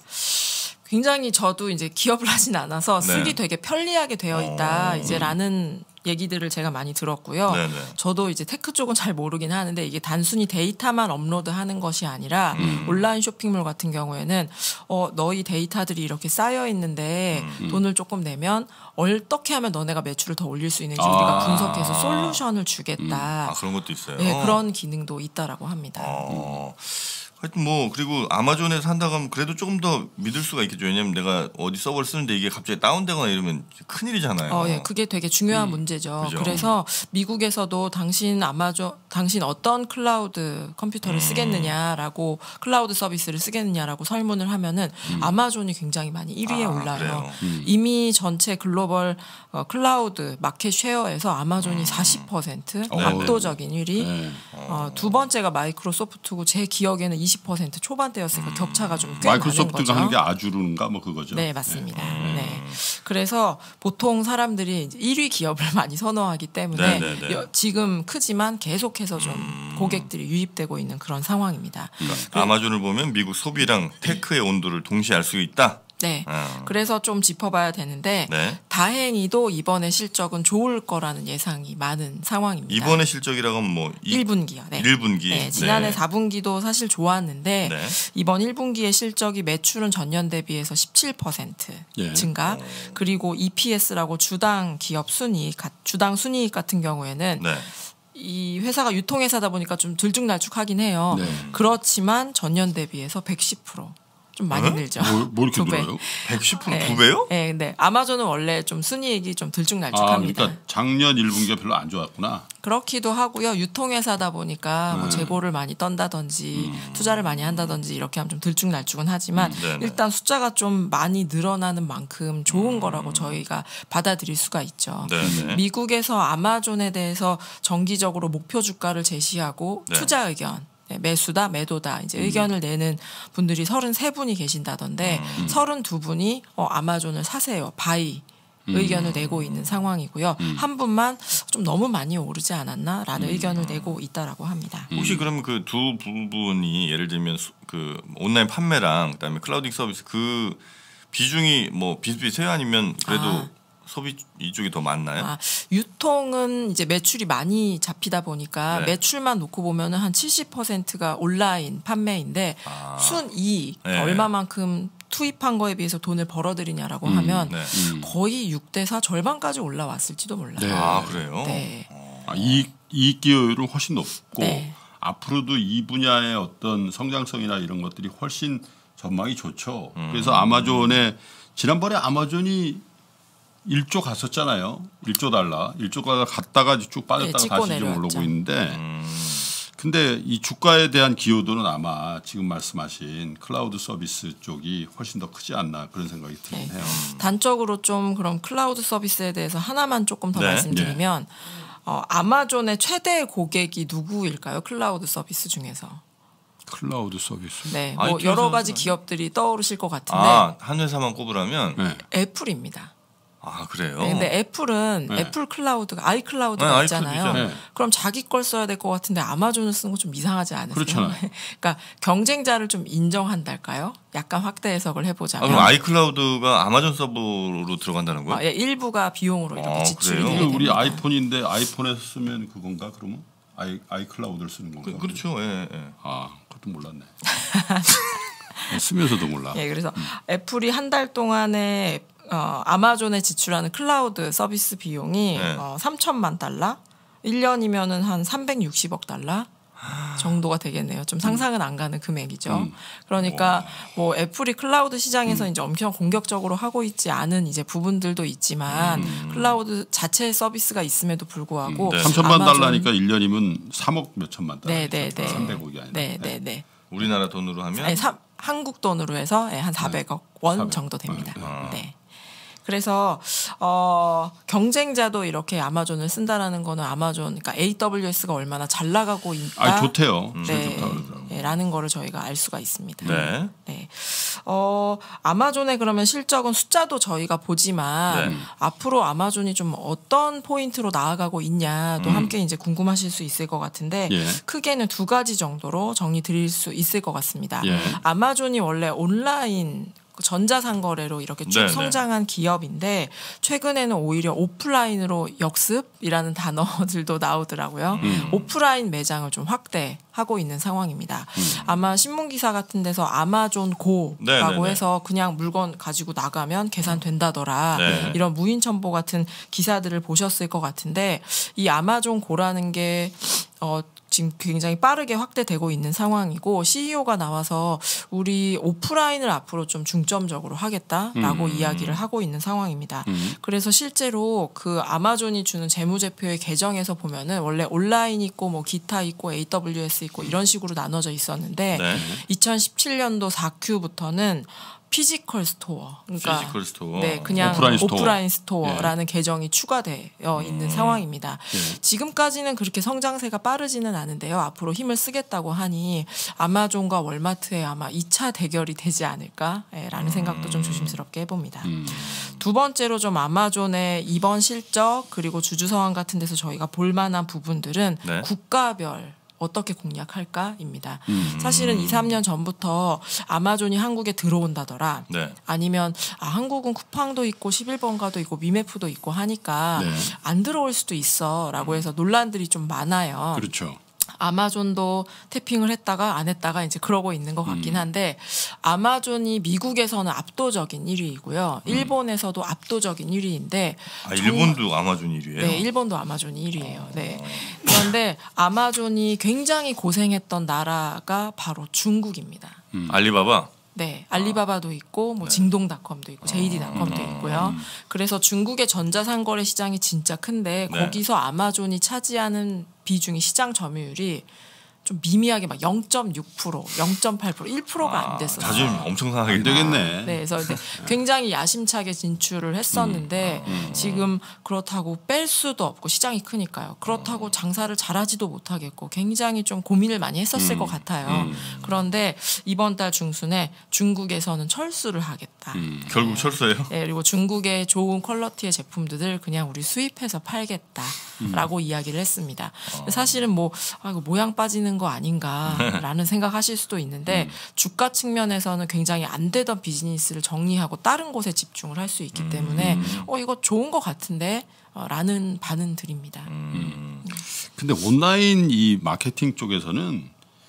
굉장히 저도 이제 기업을 하진 않아서 쓰기 네. 되게 편리하게 되어 있다. 어. 이제라는 얘기들을 제가 많이 들었고요. 네네. 저도 이제 테크 쪽은 잘 모르긴 하는데 이게 단순히 데이터만 업로드하는 것이 아니라 음. 온라인 쇼핑몰 같은 경우에는 어, 너희 데이터들이 이렇게 쌓여 있는데 음. 돈을 조금 내면 어떻게 하면 너네가 매출을 더 올릴 수 있는지 아. 우리가 분석해서 솔루션을 주겠다. 음. 아 그런 것도 있어요. 네, 그런 기능도 있다라고 합니다. 어. 음. 하여튼 뭐 그리고 아마존에서 산다고 하면 그래도 조금 더 믿을 수가 있겠죠. 왜냐면 내가 어디 서버를 쓰는데 이게 갑자기 다운되거나 이러면 큰일이잖아요. 어, 예. 그게 되게 중요한 음. 문제죠. 그죠? 그래서 미국에서도 당신 아마존 당신 어떤 클라우드 컴퓨터를 음. 쓰겠느냐라고 클라우드 서비스를 쓰겠느냐라고 설문을 하면은 음. 아마존이 굉장히 많이 일 위에 아, 올라요. 음. 이미 전체 글로벌 어, 클라우드 마켓 쉐어에서 아마존이 음. 사십 퍼센트 오, 압도적인 일 위. 네. 어, 두 번째가 마이크로소프트고 제 기억에는 이십 퍼센트 초반대였으니까 음. 격차가 좀 꽤 많은 거죠. 마이크로소프트가 하는 게 아주르인가 뭐 그거죠. 네 맞습니다. 네. 네. 그래서 보통 사람들이 이제 일 위 기업을 많이 선호하기 때문에 네, 네, 네. 지금 크지만 계속해서 좀 음. 고객들이 유입되고 있는 그런 상황입니다. 그러니까 아마존을 보면 미국 소비랑 테크의 온도를 동시에 알 수 있다. 네. 어. 그래서 좀 짚어봐야 되는데 네. 다행히도 이번에 실적은 좋을 거라는 예상이 많은 상황입니다. 이번에 실적이라고 하면 뭐 일 분기요. 네. 일 분기. 네. 지난해 네. 사 분기도 사실 좋았는데 네. 이번 일 분기의 실적이 매출은 전년 대비해서 십칠 퍼센트 예. 증가. 오. 그리고 이피에스라고 주당 기업 순이익, 주당 순이익 같은 경우에는 네. 이 회사가 유통회사다 보니까 좀 들쭉날쭉하긴 해요. 네. 그렇지만 전년 대비해서 백십 퍼센트. 좀 많이 네? 늘죠. 뭐, 뭐 이렇게 늘어요? 백십 퍼센트 네. 두 배요? 네, 네. 아마존은 원래 좀 순이익이 좀 들쭉날쭉합니다. 아, 그러니까 작년 일 분기가 별로 안 좋았구나. 그렇기도 하고요. 유통회사다 보니까 네. 뭐 재고를 많이 떤다든지 음. 투자를 많이 한다든지 이렇게 하면 좀 들쭉날쭉은 하지만 음. 일단 숫자가 좀 많이 늘어나는 만큼 좋은 음. 거라고 저희가 받아들일 수가 있죠. 네네. 미국에서 아마존에 대해서 정기적으로 목표 주가를 제시하고 네. 투자 의견 매수다 매도다 이제 음. 의견을 내는 분들이 서른세 분이 계신다던데 음. 서른두 분이 어, 아마존을 사세요 바이 음. 의견을 내고 있는 상황이고요. 음. 한 분만 좀 너무 많이 오르지 않았나라는 음. 의견을 내고 있다라고 합니다. 혹시 그럼 그 두 부분이 예를 들면 그 온라인 판매랑 그다음에 클라우딩 서비스 그 비중이 뭐 비슷비슷해요 아니면 그래도 아. 소비 이쪽이 더 많나요? 아, 유통은 이제 매출이 많이 잡히다 보니까 네. 매출만 놓고 보면은 한 칠십 퍼센트가 온라인 판매인데 아. 순이익 네. 얼마만큼 투입한 거에 비해서 돈을 벌어들이냐라고 음, 하면 네. 음. 거의 육 대 사 절반까지 올라왔을지도 몰라요. 네. 아 그래요? 네. 아, 이익 이익 기여율은 훨씬 높고 네. 앞으로도 이 분야의 어떤 성장성이나 이런 것들이 훨씬 전망이 좋죠. 음. 그래서 아마존에 지난번에 아마존이 일조 갔었잖아요. 일조 달러. 일조가 갔다가 쭉 빠졌다가 네, 다시 좀 내려왔죠. 올라오고 있는데 음. 근데 이 주가에 대한 기여도는 아마 지금 말씀하신 클라우드 서비스 쪽이 훨씬 더 크지 않나 그런 생각이 들긴 네. 해요. 단적으로 좀 그럼 클라우드 서비스에 대해서 하나만 조금 더 네. 말씀드리면 어, 아마존의 최대 고객이 누구일까요? 클라우드 서비스 중에서. 클라우드 서비스. 네, 뭐 아이티 여러 회사 가지 기업들이 떠오르실 것 같은데 아, 한 회사만 꼽으라면 네. 애플입니다. 아 그래요? 네, 근데 애플은 네. 애플 클라우드가 아이클라우드가 네, 있잖아요. 아이클라우드 네. 그럼 자기 걸 써야 될 것 같은데 아마존을 쓰는 거 좀 이상하지 않으세요? 그렇잖아요. 그러니까 경쟁자를 좀 인정한달까요? 약간 확대 해석을 아, 해보자면 그럼 아이클라우드가 아마존 서버로 들어간다는 거예요? 아, 예, 일부가 비용으로 이렇게 아, 지출이 그래요? 되게 이거 우리 됩니다. 아이폰인데 아이폰에서 쓰면 그건가 그러면? 아이 아이클라우드를 쓰는 건가? 그, 그렇죠. 예, 예. 아, 그것도 몰랐네. 쓰면서도 몰라. 예, 그래서 음. 애플이 한 달 동안에 어, 아마존에 지출하는 클라우드 서비스 비용이 네. 어, 삼천만 달러 일 년이면은 한 삼백육십억 달러 정도가 되겠네요. 좀 상상은 안 가는 금액이죠. 음. 그러니까 뭐 애플이 클라우드 시장에서 음. 이제 엄청 공격적으로 하고 있지 않은 이제 부분들도 있지만 음. 클라우드 자체 서비스가 있음에도 불구하고 음. 네. 삼천만 아마존... 달러니까 일 년이면 삼억 몇천만 달러. 네네네. 삼백억이 아니라. 네네네. 네. 우리나라 돈으로 하면 아니, 삼, 한국 돈으로 해서 한 사백억 네. 원 사백. 정도 됩니다. 아. 네. 그래서 어, 경쟁자도 이렇게 아마존을 쓴다라는 거는 아마존, 그러니까 에이더블유에스가 얼마나 잘 나가고 있다. 아, 좋대요. 네, 네, 라는 거를 저희가 알 수가 있습니다. 네. 네. 어, 아마존의 그러면 실적은 숫자도 저희가 보지만 네. 앞으로 아마존이 좀 어떤 포인트로 나아가고 있냐도 음. 함께 이제 궁금하실 수 있을 것 같은데 예. 크게는 두 가지 정도로 정리 드릴 수 있을 것 같습니다. 예. 아마존이 원래 온라인 전자상거래로 이렇게 쭉 네네. 성장한 기업인데 최근에는 오히려 오프라인으로 역습이라는 단어들도 나오더라고요. 음. 오프라인 매장을 좀 확대하고 있는 상황입니다. 음. 아마 신문기사 같은 데서 아마존 고라고 네네네. 해서 그냥 물건 가지고 나가면 계산된다더라. 네. 이런 무인첨보 같은 기사들을 보셨을 것 같은데 이 아마존 고라는 게 어, 지금 굉장히 빠르게 확대되고 있는 상황이고 씨이오가 나와서 우리 오프라인을 앞으로 좀 중점적으로 하겠다라고 음. 이야기를 하고 있는 상황입니다. 음. 그래서 실제로 그 아마존이 주는 재무제표의 계정에서 보면은 원래 온라인 있고 뭐 기타 있고 에이더블유에스 있고 이런 식으로 나눠져 있었는데 네. 이천십칠 년도 사 큐부터는 피지컬 스토어, 그러니까 피지컬 스토어. 네, 그냥 오프라인, 스토어. 오프라인 스토어라는 예. 계정이 추가되어 음. 있는 상황입니다. 예. 지금까지는 그렇게 성장세가 빠르지는 않은데요. 앞으로 힘을 쓰겠다고 하니 아마존과 월마트의 아마 이 차 대결이 되지 않을까라는 음. 생각도 좀 조심스럽게 해봅니다. 음. 두 번째로 좀 아마존의 이번 실적 그리고 주주서원 같은 데서 저희가 볼만한 부분들은 네. 국가별 어떻게 공략할까입니다. 음. 사실은 이, 삼 년 전부터 아마존이 한국에 들어온다더라. 네. 아니면 아, 한국은 쿠팡도 있고 십일 번가도 있고 미메프도 있고 하니까 네. 안 들어올 수도 있어 라고 해서 논란들이 좀 많아요. 그렇죠. 아마존도 태핑을 했다가 안 했다가 이제 그러고 있는 것 같긴 한데 아마존이 미국에서는 압도적인 일 위이고요. 음. 일본에서도 압도적인 일 위인데 아, 일본도 아마존 일 위예요? 네, 일본도 아마존이 일 위예요. 네. 그런데 아마존이 굉장히 고생했던 나라가 바로 중국입니다. 음. 알리바바? 네, 알리바바도 있고 뭐 징동닷컴도 있고 제이디닷컴도 있고요. 그래서 중국의 전자상거래 시장이 진짜 큰데 네. 거기서 아마존이 차지하는 비중이 시장 점유율이 좀 미미하게 막 영 점 육 퍼센트, 영 점 팔 퍼센트, 일 퍼센트가 아, 안 됐어요. 자존심 엄청 상하게 되겠네. 네, 그래서 굉장히 야심차게 진출을 했었는데 음. 음. 지금 그렇다고 뺄 수도 없고 시장이 크니까요. 그렇다고 장사를 잘하지도 못하겠고 굉장히 좀 고민을 많이 했었을 음. 것 같아요. 음. 그런데 이번 달 중순에 중국에서는 철수를 하겠다. 음. 결국 철수예요? 네, 그리고 중국의 좋은 퀄러티의 제품들을 그냥 우리 수입해서 팔겠다라고 음. 이야기를 했습니다. 어. 사실은 뭐 아, 이거 모양 빠지는 거 아닌가라는 생각하실 수도 있는데 음. 주가 측면에서는 굉장히 안 되던 비즈니스를 정리하고 다른 곳에 집중을 할 수 있기 때문에 음. 어 이거 좋은 것 같은데 어, 라는 반응 드립니다. 음. 근데 온라인 이 마케팅 쪽에서는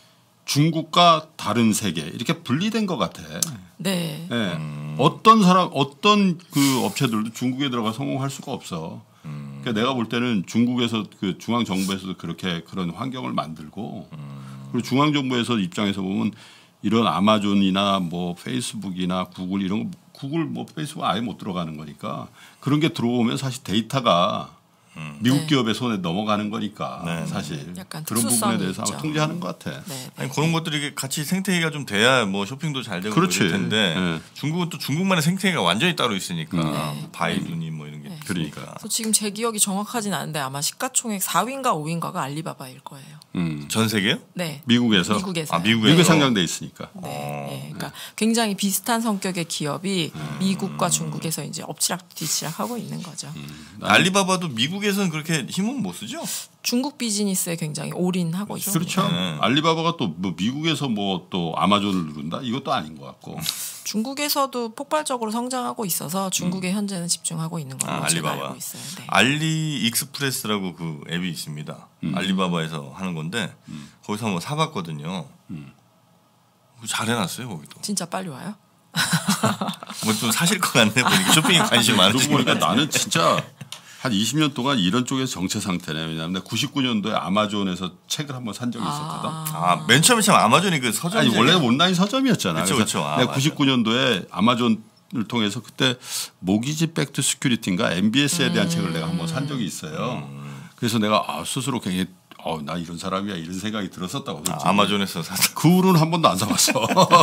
중국과 다른 세계 이렇게 분리된 것 같아. 네. 네. 음. 어떤 사람 어떤 그 업체들도 중국에 들어가 성공할 수가 없어. 음. 그러니까 내가 볼 때는 중국에서 그 중앙 정부에서도 그렇게 그런 환경을 만들고 음. 그리고 중앙 정부에서 입장에서 보면 이런 아마존이나 뭐 페이스북이나 구글 이런 거 구글 뭐 페이스북 아예 못 들어가는 거니까 그런 게 들어오면 사실 데이터가 음. 미국 네. 기업의 손에 넘어가는 거니까 네. 사실 약간 그런 부분에 대해서 있죠. 통제하는 것 같아. 네, 네. 아니, 그런 것들이 같이 생태계가 좀 돼야 뭐 쇼핑도 잘 되고 그렇지. 그럴 텐데 네. 중국은 또 중국만의 생태계가 완전히 따로 있으니까 네. 바이두니 뭐 이런 게 네. 그러니까. 그래서 지금 제 기억이 정확하진 않은데 아마 시가총액 사 위인가 오 위인가가 알리바바일 거예요. 음. 전 세계요? 네. 미국에서 미국에서. 아, 미국에서 미국에 상장돼 있으니까. 네. 네. 그러니까 굉장히 비슷한 성격의 기업이 음. 미국과 중국에서 이제 엎치락뒤치락 하고 있는 거죠. 음. 알리바바도 미국에서는 그렇게 힘은 못 쓰죠? 중국 비즈니스에 굉장히 올인하고 있어요. 그렇죠. 네. 알리바바가 또 뭐 미국에서 뭐 또 아마존을 누른다? 이것도 아닌 것 같고. 중국에서도 폭발적으로 성장하고 있어서 중국에 음. 현재는 집중하고 있는 걸로 아, 제가 알리바바. 알고 있어요. 네. 알리 익스프레스라고 그 앱이 있습니다. 음. 알리바바에서 하는 건데 음. 거기서 한번 사봤거든요. 음. 잘 해놨어요 거기도. 진짜 빨리 와요? 뭐 좀 사실 것 같네 보니까 쇼핑에 관심 그러고 많으시고 보니까 나는 진짜 한 이십 년 동안 이런 쪽에서 정체 상태네. 왜냐하면 내가 구십구 년도에 아마존에서 책을 한번 산 적이 있었거든. 아, 맨 처음에 참 아마존이 그 서점 아니 원래 온라인 서점이었잖아. 그쵸, 그래서 그쵸. 아, 내가 구십구 년도에 아마존을 통해서 그때 모기지 백투 시큐리티인가 엠비에스에 대한 음. 책을 내가 한번 산 적이 있어요. 음. 그래서 내가 아, 스스로 굉장히 어, 나 이런 사람이야 이런 생각이 들었었다고. 아, 아마존에서 샀다. 그 후로는 한 번도 안 사봤어.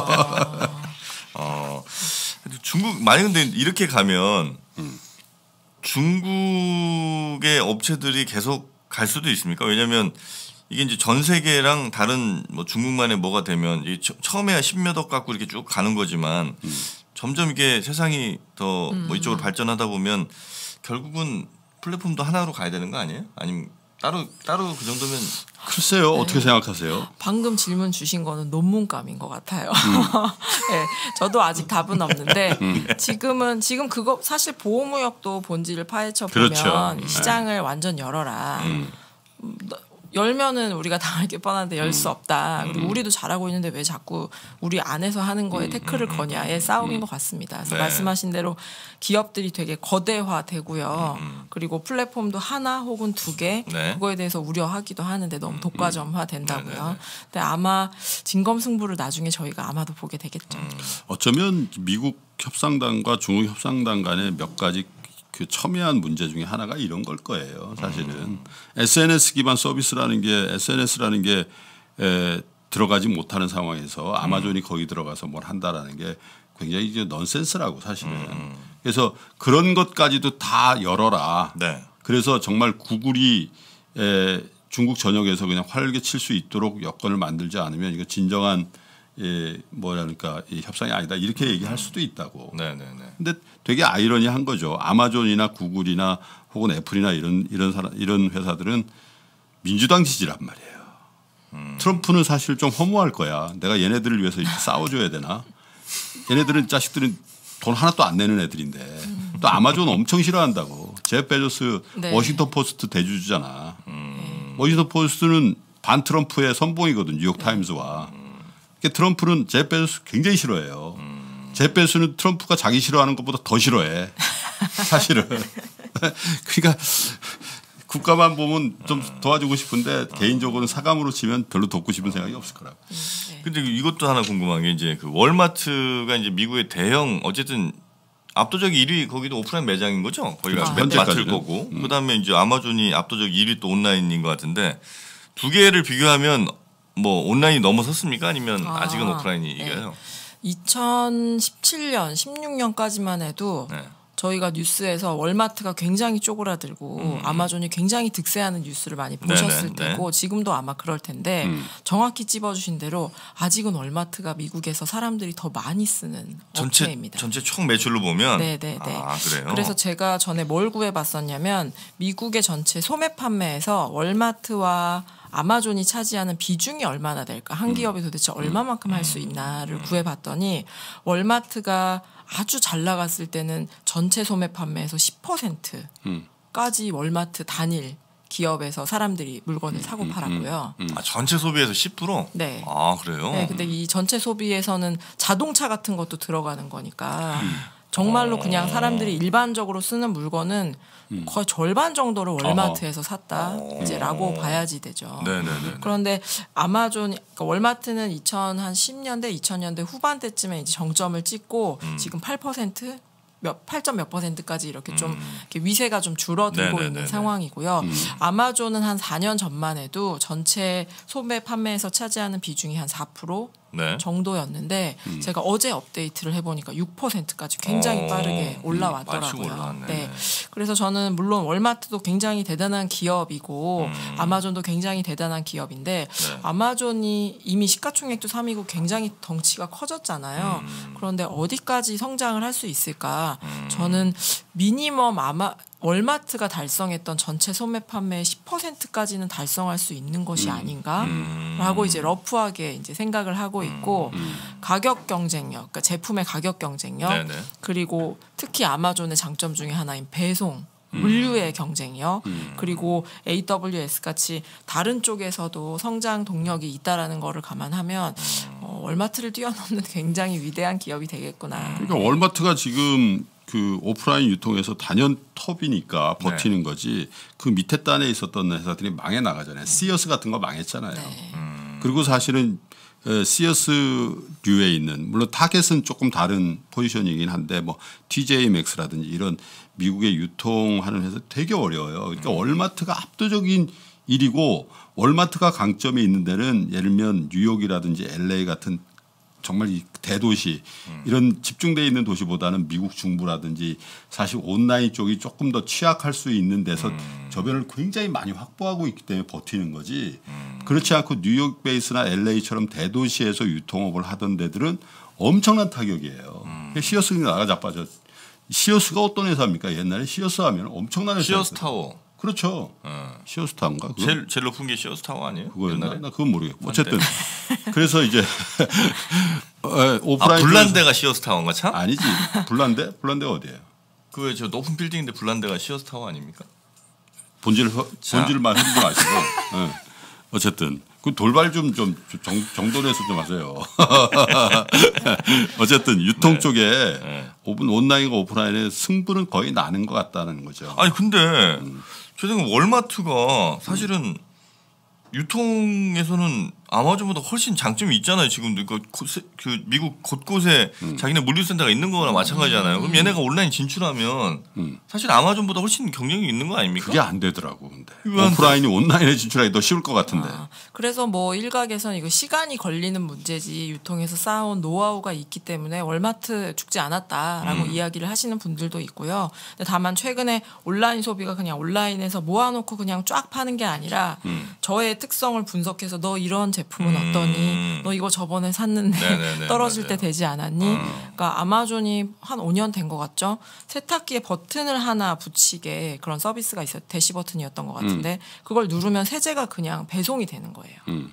어, 중국 만약 근데 이렇게 가면 음. 중국의 업체들이 계속 갈 수도 있습니까? 왜냐하면 이게 이제 전 세계랑 다른 뭐 중국만의 뭐가 되면 이 처음에야 십몇 억 갖고 이렇게 쭉 가는 거지만 음. 점점 이게 세상이 더 뭐 이쪽으로 음. 발전하다 보면 결국은 플랫폼도 하나로 가야 되는 거 아니에요? 아니면 따로 따로 그 정도면 글쎄요. 네. 어떻게 생각하세요? 방금 질문 주신 거는 논문감인 것 같아요. 음. 네, 저도 아직 답은 없는데 음. 지금은 지금 그거 사실 보호무역도 본질을 파헤쳐 보면 그렇죠. 시장을 네. 완전 열어라. 음. 열면은 우리가 당할 게 뻔한데 열 수 없다. 그리고 음. 우리도 잘하고 있는데 왜 자꾸 우리 안에서 하는 거에 음. 태클을 거냐의 싸움인 것 같습니다. 그래서 네. 말씀하신 대로 기업들이 되게 거대화되고요. 음. 그리고 플랫폼도 하나 혹은 두 개 네. 그거에 대해서 우려하기도 하는데 너무 독과점화 된다고요. 네, 네, 네. 근데 아마 진검승부를 나중에 저희가 아마도 보게 되겠죠. 음. 어쩌면 미국 협상단과 중국 협상단 간의 몇 가지 그 첨예한 문제 중에 하나가 이런 걸 거예요. 사실은 음. 에스엔에스 기반 서비스라는 게 에스엔에스라는 게 에, 들어가지 못하는 상황에서 아마존이 음. 거기 들어가서 뭘 한다라는 게 굉장히 이제 넌센스라고 사실은. 음. 그래서 그런 것까지도 다 열어라. 네. 그래서 정말 구글이 에, 중국 전역에서 그냥 활개 칠 수 있도록 여건을 만들지 않으면 이거 진정한 예, 뭐랄까 이 협상이 아니다 이렇게 얘기할 수도 있다고. 네네네. 근데 되게 아이러니한 거죠. 아마존이나 구글이나 혹은 애플이나 이런 이런 사람 이런 회사들은 민주당 지지란 말이에요. 음. 트럼프는 사실 좀 허무할 거야. 내가 얘네들을 위해서 이렇게 싸워줘야 되나? 얘네들은 자식들은 돈 하나도 안 내는 애들인데 음. 또 아마존 엄청 싫어한다고. 제프 베조스 네. 워싱턴 포스트 대주주잖아. 음. 워싱턴 포스트는 반 트럼프의 선봉이거든. 뉴욕 타임스와. 음. 트럼프는 제프 베조스 굉장히 싫어해요. 음. 제프 베조스는 트럼프가 자기 싫어하는 것보다 더 싫어해. 사실은. 그러니까 국가만 보면 좀 도와주고 싶은데 어. 개인적으로는 사감으로 치면 별로 돕고 싶은 생각이 없을 거라고. 네. 근데 이것도 하나 궁금한 게 이제 그 월마트가 이제 미국의 대형 어쨌든 압도적 일 위 거기도 오프라인 매장인 거죠. 거기가 아, 마트일 거고. 음. 그다음에 이제 아마존이 압도적 일 위 또 온라인인 것 같은데 두 개를 비교하면 뭐 온라인이 넘어섰습니까? 아니면 아, 아직은 오프라인이 네. 이겨요? 이천십칠 년, 십육 년까지만 해도 네. 저희가 뉴스에서 월마트가 굉장히 쪼그라들고 음. 아마존이 굉장히 득세하는 뉴스를 많이 보셨을 네네, 테고 네. 지금도 아마 그럴 텐데 음. 정확히 찝어주신 대로 아직은 월마트가 미국에서 사람들이 더 많이 쓰는 전체, 업체입니다. 전체 총 매출로 보면? 네네네. 아, 그래요? 그래서 제가 전에 뭘 구해봤었냐면 미국의 전체 소매 판매에서 월마트와 아마존이 차지하는 비중이 얼마나 될까? 한 기업이 도대체 얼마만큼 할 수 있나를 구해봤더니 월마트가 아주 잘 나갔을 때는 전체 소매 판매에서 십 퍼센트까지 월마트 단일 기업에서 사람들이 물건을 사고 팔았고요. 아, 전체 소비에서 십 퍼센트? 네. 아, 그래요? 네, 근데 이 전체 소비에서는 자동차 같은 것도 들어가는 거니까 정말로 그냥 사람들이 일반적으로 쓰는 물건은 음. 거의 절반 정도를 월마트에서 샀다 이제라고 봐야지 되죠. 네네네. 그런데 아마존, 그러니까 월마트는 이천십 년대, 이천 년대 후반대쯤에 이제 정점을 찍고 음. 지금 팔 퍼센트 몇 팔 점 몇 퍼센트까지 이렇게 좀 음. 이렇게 위세가 좀 줄어들고 네네네네. 있는 상황이고요. 음. 아마존은 한 사 년 전만 해도 전체 소매 판매에서 차지하는 비중이 한 사 퍼센트 네. 정도였는데 음. 제가 어제 업데이트를 해보니까 육 퍼센트까지 굉장히 오. 빠르게 올라왔더라고요. 음, 네, 그래서 저는 물론 월마트도 굉장히 대단한 기업이고 음. 아마존도 굉장히 대단한 기업인데 네. 아마존이 이미 시가총액도 삼 위고 굉장히 덩치가 커졌잖아요. 음. 그런데 어디까지 성장을 할 수 있을까? 음. 저는 미니멈 아마 월마트가 달성했던 전체 소매 판매의 십 퍼센트까지는 달성할 수 있는 것이 아닌가라고 음. 이제 러프하게 이제 생각을 하고 있고 음. 가격 경쟁력, 그러니까 제품의 가격 경쟁력 네네. 그리고 특히 아마존의 장점 중에 하나인 배송. 물류의 경쟁력 음. 그리고 에이더블유에스 같이 다른 쪽에서도 성장 동력이 있다라는 거를 감안하면 어, 어, 월마트를 뛰어넘는 굉장히 위대한 기업이 되겠구나. 그러니까 월마트가 지금 그 오프라인 유통에서 단연 톱이니까 버티는 네. 거지. 그 밑에 단에 있었던 회사들이 망해 나가잖아요. 시어스 같은 거 망했잖아요. 네. 음. 그리고 사실은 시어스류에 있는 물론 타겟은 조금 다른 포지션이긴 한데 뭐 티제이 맥스라든지 이런 미국에 유통하는 회사 되게 어려워요. 그러니까 음. 월마트가 압도적인 일이고 월마트가 강점이 있는 데는 예를 들면 뉴욕이라든지 엘에이 같은 정말 이 대도시 음. 이런 집중되어 있는 도시보다는 미국 중부라든지 사실 온라인 쪽이 조금 더 취약할 수 있는 데서 음. 저변을 굉장히 많이 확보하고 있기 때문에 버티는 거지. 음. 그렇지 않고 뉴욕 베이스나 엘에이처럼 대도시에서 유통업을 하던 데들은 엄청난 타격이에요. 음. 시어스가 나가 자빠져. 시어스가 어떤 회사입니까? 옛날에 시어스 하면 엄청난 회사. 시어스 타워. 그렇죠. 어. 시어스 타워인가? 제일, 제일 높은 게 시어스 타워 아니에요? 그거였나? 나 그건 모르겠고. 어쨌든 그래서 이제 오프라인 아, 불난데가 시어스 타워인가 참? 아니지. 불난데? 불난데가 어디예요? 그 저 높은 빌딩인데 불난데가 시어스 타워 아닙니까? 본질 본질만 흐리지 마시고. 네. 어쨌든 그 돌발 좀 좀 정돈해서 좀 하세요. 어쨌든 유통 네. 쪽에 네. 오픈 온라인과 오프라인의 승부는 거의 나는 것 같다는 거죠. 아니 근데 음. 제 생각에 월마트가 사실은 음. 유통에서는 아마존보다 훨씬 장점이 있잖아요. 지금도 그, 그 미국 곳곳에 음. 자기네 물류센터가 있는 거나 마찬가지잖아요. 그럼 얘네가 온라인 진출하면 음. 사실 아마존보다 훨씬 경쟁이 있는 거 아닙니까? 그게 안 되더라고. 근데 오프라인이 온라인에 진출하기 더 쉬울 것 같은데. 아, 그래서 뭐 일각에서는 이거 시간이 걸리는 문제지 유통에서 쌓아온 노하우가 있기 때문에 월마트 죽지 않았다라고 음. 이야기를 하시는 분들도 있고요. 근데 다만 최근에 온라인 소비가 그냥 온라인에서 모아놓고 그냥 쫙 파는 게 아니라 음. 저의 특성을 분석해서 너 이런 제품은 음. 어떠니? 너 이거 저번에 샀는데 네네네, 떨어질 맞아요. 때 되지 않았니? 어. 그러니까 아마존이 한 오 년 된 것 같죠? 세탁기에 버튼을 하나 붙이게 그런 서비스가 있어요. 대시 버튼이었던 것 같은데 음. 그걸 누르면 세제가 그냥 배송이 되는 거예요. 음.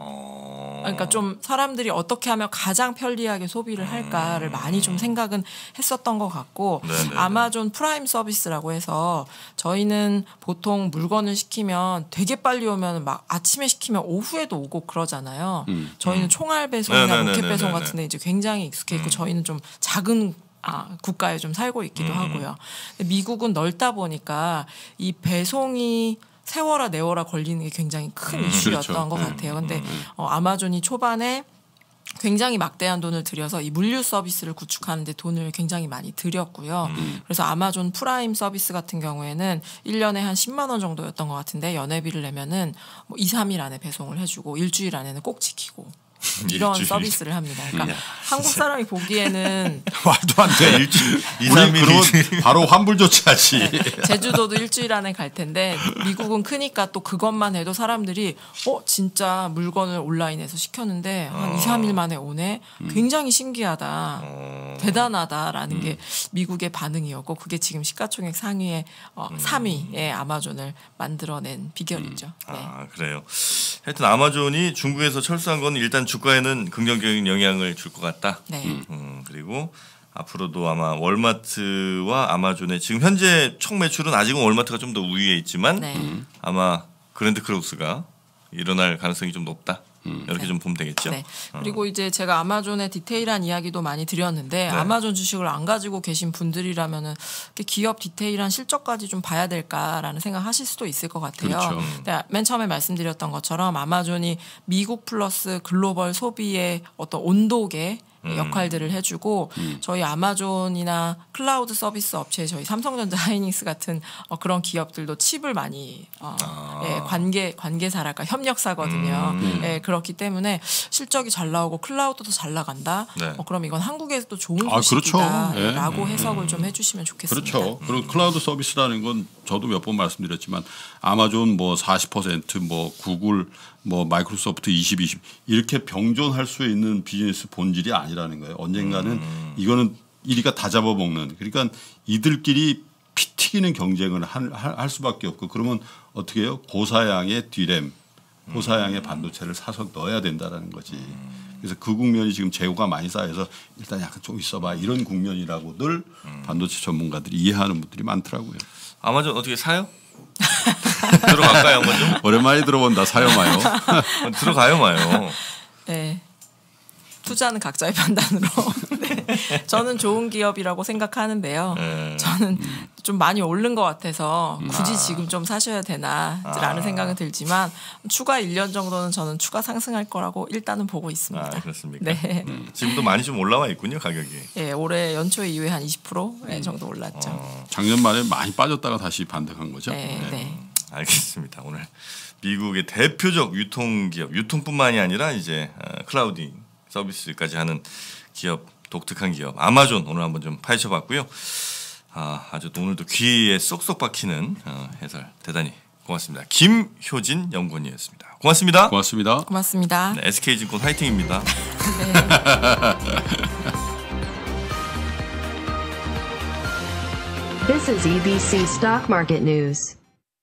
어. 그러니까 좀 사람들이 어떻게 하면 가장 편리하게 소비를 할까를 많이 좀 생각은 했었던 것 같고 네네네. 아마존 프라임 서비스라고 해서 저희는 보통 물건을 시키면 되게 빨리 오면 막 아침에 시키면 오후에도 오고 그러잖아요. 음. 저희는 총알 배송이나 네네네네네. 로켓 배송 같은데 이제 굉장히 익숙해 있고 음. 저희는 좀 작은 아, 국가에 좀 살고 있기도 음. 하고요. 근데 미국은 넓다 보니까 이 배송이 세워라 내워라 걸리는 게 굉장히 큰 음, 이슈였던 그렇죠. 것 같아요. 근데 음, 어, 아마존이 초반에 굉장히 막대한 돈을 들여서 이 물류 서비스를 구축하는 데 돈을 굉장히 많이 들였고요. 음. 그래서 아마존 프라임 서비스 같은 경우에는 일 년에 한 십만 원 정도였던 것 같은데 연회비를 내면은 뭐 이, 삼 일 안에 배송을 해주고 일주일 안에는 꼭 지키고 이런 일주일. 서비스를 합니다. 그러니까 야, 한국 사람이 보기에는 말도 안 돼. 일주일, 이, 삼 일 바로 환불 조치하지. 네, 제주도도 일주일 안에 갈 텐데 미국은 크니까 또 그것만 해도 사람들이 어 진짜 물건을 온라인에서 시켰는데 한 어. 이, 삼 일 만에 오네. 굉장히 신기하다. 어. 대단하다라는 음. 게 미국의 반응이었고 그게 지금 시가총액 상위의 어, 음. 삼 위의 아마존을 만들어낸 비결이죠. 음. 네. 아 그래요. 하여튼 아마존이 중국에서 철수한 건 일단 주가에는 긍정적인 영향을 줄 것 같다. 네. 음, 그리고 앞으로도 아마 월마트와 아마존의 지금 현재 총 매출은 아직은 월마트가 좀 더 우위에 있지만 네. 음. 아마 그랜드 크로스가 일어날 가능성이 좀 높다. 음. 이렇게 네. 좀 보면 되겠죠. 네. 그리고 어. 이제 제가 아마존의 디테일한 이야기도 많이 드렸는데 네. 아마존 주식을 안 가지고 계신 분들이라면은 기업 디테일한 실적까지 좀 봐야 될까라는 생각하실 수도 있을 것 같아요. 그렇죠. 네, 맨 처음에 말씀드렸던 것처럼 아마존이 미국 플러스 글로벌 소비의 어떤 온도계 역할들을 해주고 음. 저희 아마존이나 클라우드 서비스 업체 저희 삼성전자 하이닉스 같은 어, 그런 기업들도 칩을 많이 어, 아. 예, 관계 관계사랄까 협력사거든요. 음. 예, 그렇기 때문에 실적이 잘 나오고 클라우드도 잘 나간다. 네. 어, 그럼 이건 한국에서도 좋은 소식이다라고 아, 그렇죠. 네. 해석을 좀 해주시면 좋겠습니다. 그렇죠. 그리고 클라우드 서비스라는 건 저도 몇 번 말씀드렸지만 아마존 뭐 사십 퍼센트 뭐 구글 뭐 마이크로소프트 이십, 이십 이렇게 병존할 수 있는 비즈니스 본질이 아니라는 거예요. 언젠가는 음. 이거는 일 위가 다 잡아먹는. 그러니까 이들끼리 피 튀기는 경쟁을 할, 할 수밖에 없고 그러면 어떻게 해요? 고사양의 디램, 고사양의 반도체를 사서 넣어야 된다라는 거지. 그래서 그 국면이 지금 재고가 많이 쌓여서 일단 약간 좀 있어봐 이런 국면이라고들 반도체 전문가들이 이해하는 분들이 많더라고요. 아마존 어떻게 사요? 들어갈까요, 먼저? 오랜만에 들어본다. 사요 마요. 들어가요 마요. 네. 투자는 각자의 판단으로. 네. 저는 좋은 기업이라고 생각하는데요. 네. 저는 좀 많이 오른 것 같아서 굳이 아. 지금 좀 사셔야 되나라는 아. 생각은 들지만 추가 일 년 정도는 저는 추가 상승할 거라고 일단은 보고 있습니다. 아, 그렇습니까? 네. 음, 지금도 많이 좀 올라와 있군요, 가격이. 예, 올해 연초 이후에 한 이십 퍼센트 정도 올랐죠. 어, 작년 말에 많이 빠졌다가 다시 반등한 거죠. 네, 네. 알겠습니다. 오늘 미국의 대표적 유통기업, 유통뿐만이 아니라 이제 어, 클라우딩 서비스까지 하는 기업, 독특한 기업 아마존 오늘 한번 좀 파헤쳐봤고요. 아, 아주 오늘도 귀에 쏙쏙 박히는 어, 해설 대단히 고맙습니다. 김효진 연구원이었습니다. 고맙습니다. 고맙습니다. 고맙습니다. 네, 에스케이증권 화이팅입니다. This is E B C Stock Market News.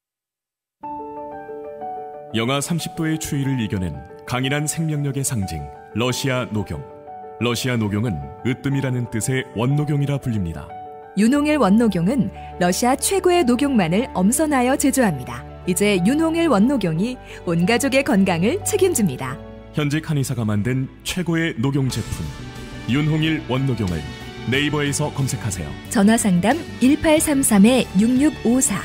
영하 삼십 도의 추위를 이겨낸 강인한 생명력의 상징 러시아 녹용. 러시아 녹용은 으뜸이라는 뜻의 원녹용이라 불립니다. 윤홍일 원녹용은 러시아 최고의 녹용만을 엄선하여 제조합니다. 이제 윤홍일 원녹용이 온 가족의 건강을 책임집니다. 현직 한의사가 만든 최고의 녹용 제품 윤홍일 원녹용을 네이버에서 검색하세요. 전화상담 일팔삼삼 육육오사.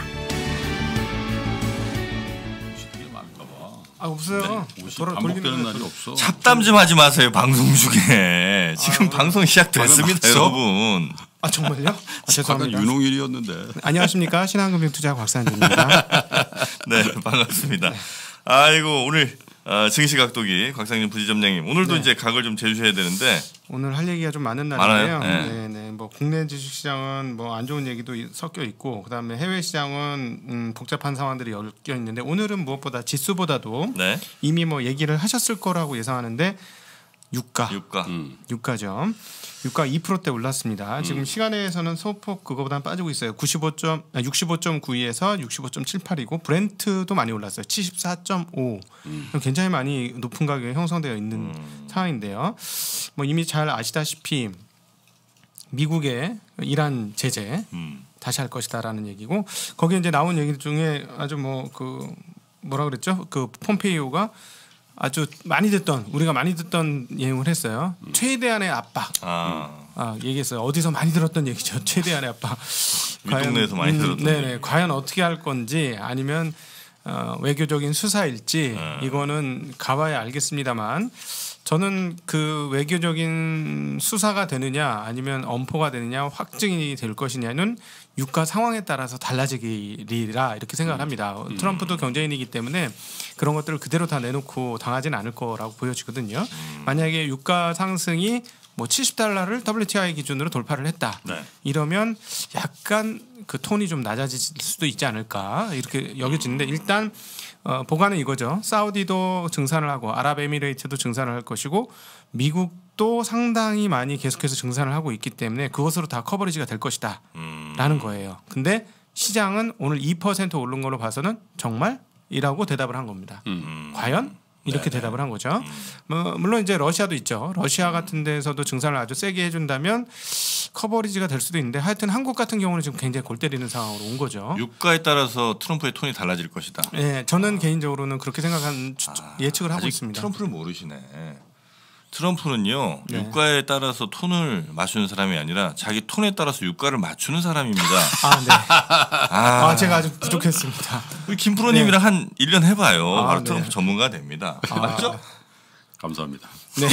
아 없어요. 옷이 돌아- 반복되는 돌리는 날이 없어. 잡담 좀 하지 마세요. 방송 중에. 지금 아, 방송 시작됐습니다, 맞죠? 여러분. 아 정말요? 아, 아까 죄송합니다. 윤홍일이었는데. 안녕하십니까 신한금융투자 곽상진입니다. 네, 반갑습니다. 아이고 오늘 어, 증시각도기 곽상진 부지점장님 오늘도 네. 이제 각을 좀 재주셔야 되는데 오늘 할 얘기가 좀 많은 날인데요. 많아요? 네. 네, 네. 뭐 국내 주식시장은 뭐 안 좋은 얘기도 이- 섞여 있고, 그다음에 해외 시장은 음, 복잡한 상황들이 엮여 있는데 오늘은 무엇보다 지수보다도 네, 이미 뭐 얘기를 하셨을 거라고 예상하는데 유가, 유가. 음. 유가죠. 유가 이 퍼센트대 올랐습니다. 지금 시간에서는 소폭 그거보다는 빠지고 있어요. 구십오 점, 아, 육십오 점 구이에서 육십오 점 칠팔이고 브렌트도 많이 올랐어요. 칠십사 점 오. 굉장히 많이 높은 가격이 형성되어 있는 상황인데요. 뭐 이미 잘 아시다시피 미국의 이란 제재 음. 다시 할 것이다라는 얘기고, 거기에 이제 나온 얘기 중에 아주 뭐 그 뭐라 그랬죠? 그 폼페이오가 아주 많이 듣던, 우리가 많이 듣던 예언을 했어요. 최대한의 압박. 아, 아, 얘기했어요. 어디서 많이 들었던 얘기죠. 최대한의 압박. 윗동네에서 많이 들었던 네네. 얘기. 과연 어떻게 할 건지, 아니면 어, 외교적인 수사일지 네. 이거는 가봐야 알겠습니다만, 저는 그 외교적인 수사가 되느냐 아니면 엄포가 되느냐 확증이 될 것이냐는 유가 상황에 따라서 달라지리라 이렇게 생각을 합니다. 음. 트럼프도 경제인이기 때문에 그런 것들을 그대로 다 내놓고 당하진 않을 거라고 보여지거든요. 음. 만약에 유가 상승이 뭐 칠십 달러를 더블유티아이 기준으로 돌파를 했다. 네. 이러면 약간 그 톤이 좀 낮아질 수도 있지 않을까 이렇게 여겨지는데, 일단 어, 보관은 이거죠. 사우디도 증산을 하고 아랍에미레이트도 증산을 할 것이고 미국도 상당히 많이 계속해서 증산을 하고 있기 때문에 그것으로 다 커버리지가 될 것이다 음. 라는 거예요. 근데 시장은 오늘 이 퍼센트 오른 걸로 봐서는 정말? 이라고 대답을 한 겁니다. 음. 과연? 이렇게 네네. 대답을 한 거죠. 뭐 물론 이제 러시아도 있죠. 러시아 같은 데서도 증산을 아주 세게 해준다면 커버리지가 될 수도 있는데, 하여튼 한국 같은 경우는 지금 굉장히 골 때리는 상황으로 온 거죠. 유가에 따라서 트럼프의 톤이 달라질 것이다. 예, 저는 개인적으로는 그렇게 생각한 추- 아, 예측을 하고 아직 있습니다. 트럼프를 모르시네. 트럼프는요 네. 유가에 따라서 톤을 맞추는 사람이 아니라 자기 톤에 따라서 유가를 맞추는 사람입니다. 아, 네. 아, 아, 제가 아주 부족했습니다. 우리 김프로님이랑 한 일 년 해봐요. 아, 바로 네. 트럼프 전문가 됩니다. 맞죠? 감사합니다. 네.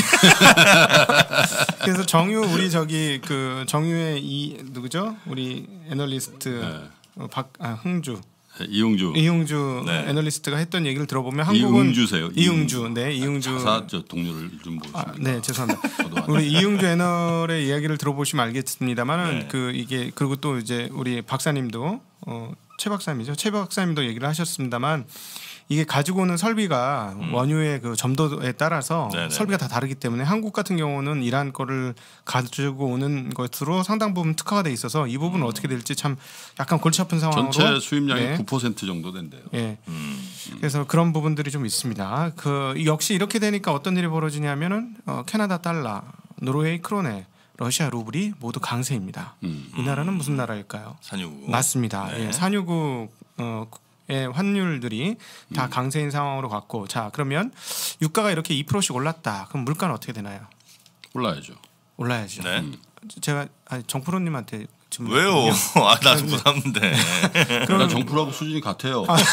그래서 정유 우리 저기 그 정유의 이 누구죠? 우리 애널리스트 네. 어, 박 아, 흥주 네, 이용주. 이용주 네. 애널리스트가 했던 얘기를 들어보면 한국은 이응주세요. 이용주, 네, 이용주. 자사 저 동료를 좀 보시면. 아, 네, 죄송합니다. 저도 안 우리 이용주 애널의 이야기를 들어보시면 알겠습니다만은 네. 그 이게 그리고 또 이제 우리 박사님도 어, 최 박사님이죠. 최 박사님도 얘기를 하셨습니다만, 이게 가지고 오는 설비가 원유의 그 점도에 따라서 네네. 설비가 다 다르기 때문에 한국 같은 경우는 이란 거를 가지고 오는 것으로 상당 부분 특화가 돼 있어서 이 부분은 어떻게 될지 참 약간 골치 아픈 상황으로. 전체 수입량이 네. 구 퍼센트 정도 된대요. 예. 음. 그래서 그런 부분들이 좀 있습니다. 그 역시 이렇게 되니까 어떤 일이 벌어지냐면은 어, 캐나다 달러, 노르웨이 크로네, 러시아 루블이 모두 강세입니다. 음. 이 나라는 무슨 나라일까요? 산유국. 맞습니다. 네. 예, 산유국 어, 의 환율들이 다 강세인 상황으로 갔고, 자 그러면 유가가 이렇게 이 퍼센트씩 올랐다. 그럼 물가는 어떻게 되나요? 올라야죠. 올라야죠. 네. 음. 제가 아니, 정프로님한테 지금 왜요? 아 나도 부담인데. 그럼 정프로하고 수준이 같아요. 아.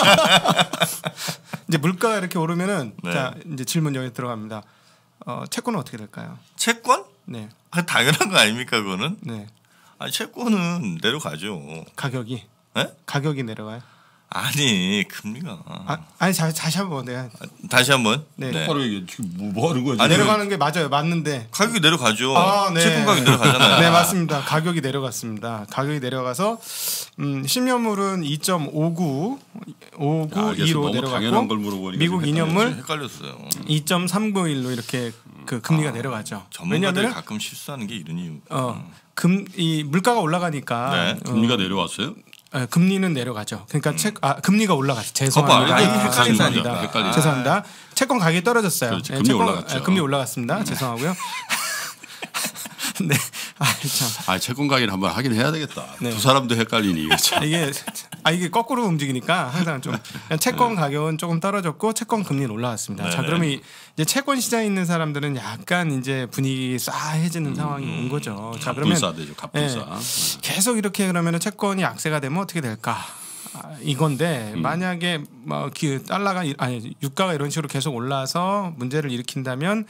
이제 물가가 이렇게 오르면은 네. 자 이제 질문 여기 들어갑니다. 어, 채권은 어떻게 될까요? 채권? 네. 아, 당연한 거 아닙니까 그거는? 네. 아 채권은 내려가죠. 가격이. 네? 가격이 내려가요? 아니 금리가. 아, 아니 자, 다시 한번 내가 다시 한번. 네. 똑바로 얘기해. 지금 뭐 하는 거지? 아니, 내려가는 게 맞아요. 맞는데 가격이 내려가죠. 아, 네. 채권 가격이 내려가잖아요. 네 맞습니다. 가격이 내려갔습니다. 가격이 내려가서 음, 십 년물은 이 점 오구 오구이로 내려갔고 미국 이 년물 헷갈렸어요. 이 점 삼구일로 이렇게 그 금리가 아, 내려가죠. 전문가들이 가끔 실수하는 게 이런 이유. 어, 금 이 물가가 올라가니까 네. 어, 금리가 내려왔어요? 네, 금리는 내려가죠. 그러니까 음. 책, 아 금리가 올라가죠. 죄송합니다. 아, 헷갈린다. 헷갈리죠. 죄송합니다. 채권 가격이 떨어졌어요. 그렇지, 네, 금리 채권, 올라갔죠. 아, 금리 올라갔습니다. 음. 죄송하고요. 네, 아 참. 아 채권 가격을 한번 하긴 해야 되겠다. 네. 두 사람도 헷갈리니 이게 참. 이게 아 이게 거꾸로 움직이니까 항상 좀 채권 가격은 조금 떨어졌고 채권 금리는 올라왔습니다. 네. 자 그러면 이제 채권 시장에 있는 사람들은 약간 이제 분위기 싸해지는 음. 상황이 온 거죠. 자 그러면 갑분싸되죠. 갑분싸. 네, 계속 이렇게 그러면 채권이 약세가 되면 어떻게 될까? 아, 이건데 음. 만약에 뭐 달러가 아니 유가가 이런 식으로 계속 올라서 문제를 일으킨다면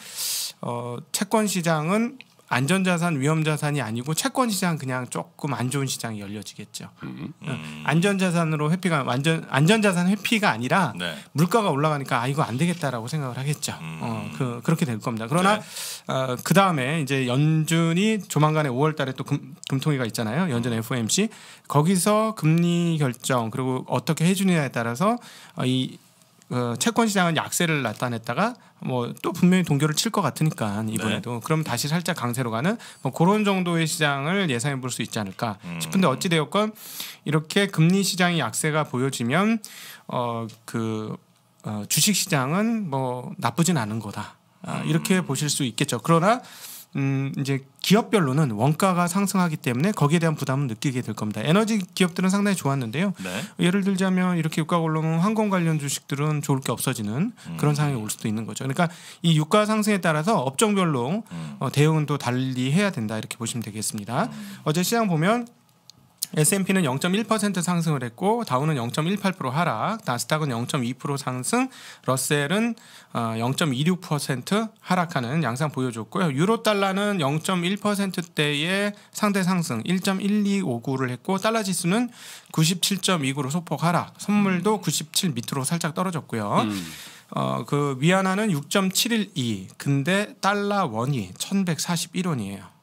어, 채권 시장은 안전자산, 위험자산이 아니고 채권 시장 그냥 조금 안 좋은 시장이 열려지겠죠. 음. 음. 안전자산으로 회피가 완전 안전자산 회피가 아니라 네. 물가가 올라가니까 아 이거 안 되겠다라고 생각을 하겠죠. 음. 어, 그 그렇게 될 겁니다. 그러나 네. 어, 그 다음에 이제 연준이 조만간에 오월달에 또 금, 금통위가 있잖아요. 연준 에프 오 엠 씨 거기서 금리 결정 그리고 어떻게 해주느냐에 따라서 어, 이 어, 채권 시장은 약세를 나타냈다가 뭐 또 분명히 동결을 칠 것 같으니까 이번에도 네. 그럼 다시 살짝 강세로 가는 뭐 그런 정도의 시장을 예상해 볼 수 있지 않을까 음. 싶은데 어찌 되었건 이렇게 금리 시장이 약세가 보여지면 어 그 어, 주식 시장은 뭐 나쁘진 않은 거다 아, 이렇게 보실 수 있겠죠. 그러나 음 이제 기업별로는 원가가 상승하기 때문에 거기에 대한 부담은 느끼게 될 겁니다. 에너지 기업들은 상당히 좋았는데요. 네. 예를 들자면 이렇게 유가가 올라오면 항공 관련 주식들은 좋을 게 없어지는 음. 그런 상황이 올 수도 있는 거죠. 그러니까 이 유가 상승에 따라서 업종별로 음. 어, 대응은 또 달리 해야 된다 이렇게 보시면 되겠습니다. 음. 어제 시장 보면 에스 앤 피는 영 점 일 퍼센트 상승을 했고 다우는 영 점 일팔 퍼센트 하락, 나스닥은 영 점 이 퍼센트 상승, 러셀은 영 점 이육 퍼센트 하락하는 양상 보여줬고요. 유로 달러는 영 점 일 퍼센트대의 상대 상승 일 점 일이오구를 했고 달러 지수는 구십칠 점 이구로 소폭 하락, 선물도 구십칠 밑으로 살짝 떨어졌고요. 음. 어, 그 위안화는 육 점 칠일이, 근데 달러 원이 천백사십일 원이에요.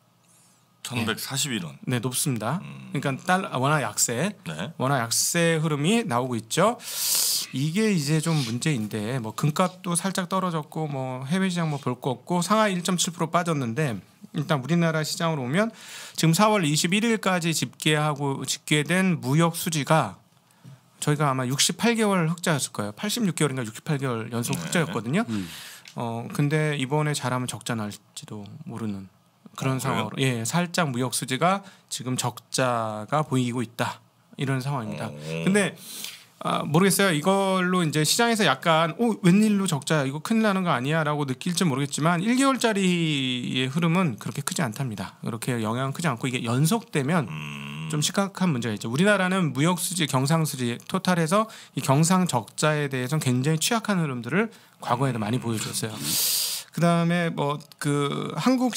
천백사십일 원. 네, 높습니다. 음. 그러니까 달러 원화 약세, 네. 원화 약세 흐름이 나오고 있죠. 이게 이제 좀 문제인데 뭐 금값도 살짝 떨어졌고 뭐 해외 시장 뭐 볼 거 없고 상하이 일 점 칠 퍼센트 빠졌는데 일단 우리나라 시장으로 오면 지금 사월 이십일일까지 집계하고 집계된 무역 수지가 저희가 아마 육십팔 개월 흑자였을 거예요. 팔십육 개월인가 육십팔 개월 연속 네. 흑자였거든요. 음. 어 근데 이번에 잘하면 적자 날지도 모르는. 그런 어, 상황으로 예 살짝 무역 수지가 지금 적자가 보이고 있다 이런 상황입니다. 어. 근데 아, 모르겠어요. 이걸로 이제 시장에서 약간 오 웬일로 적자야 이거 큰일 나는 거 아니야라고 느낄지 모르겠지만 일 개월짜리의 흐름은 그렇게 크지 않답니다. 그렇게 영향은 크지 않고 이게 연속되면 음. 좀 심각한 문제가 있죠. 우리나라는 무역 수지, 경상 수지 토탈에서 이 경상 적자에 대해서는 굉장히 취약한 흐름들을 과거에도 많이 보여줬어요. 그다음에 뭐 그 한국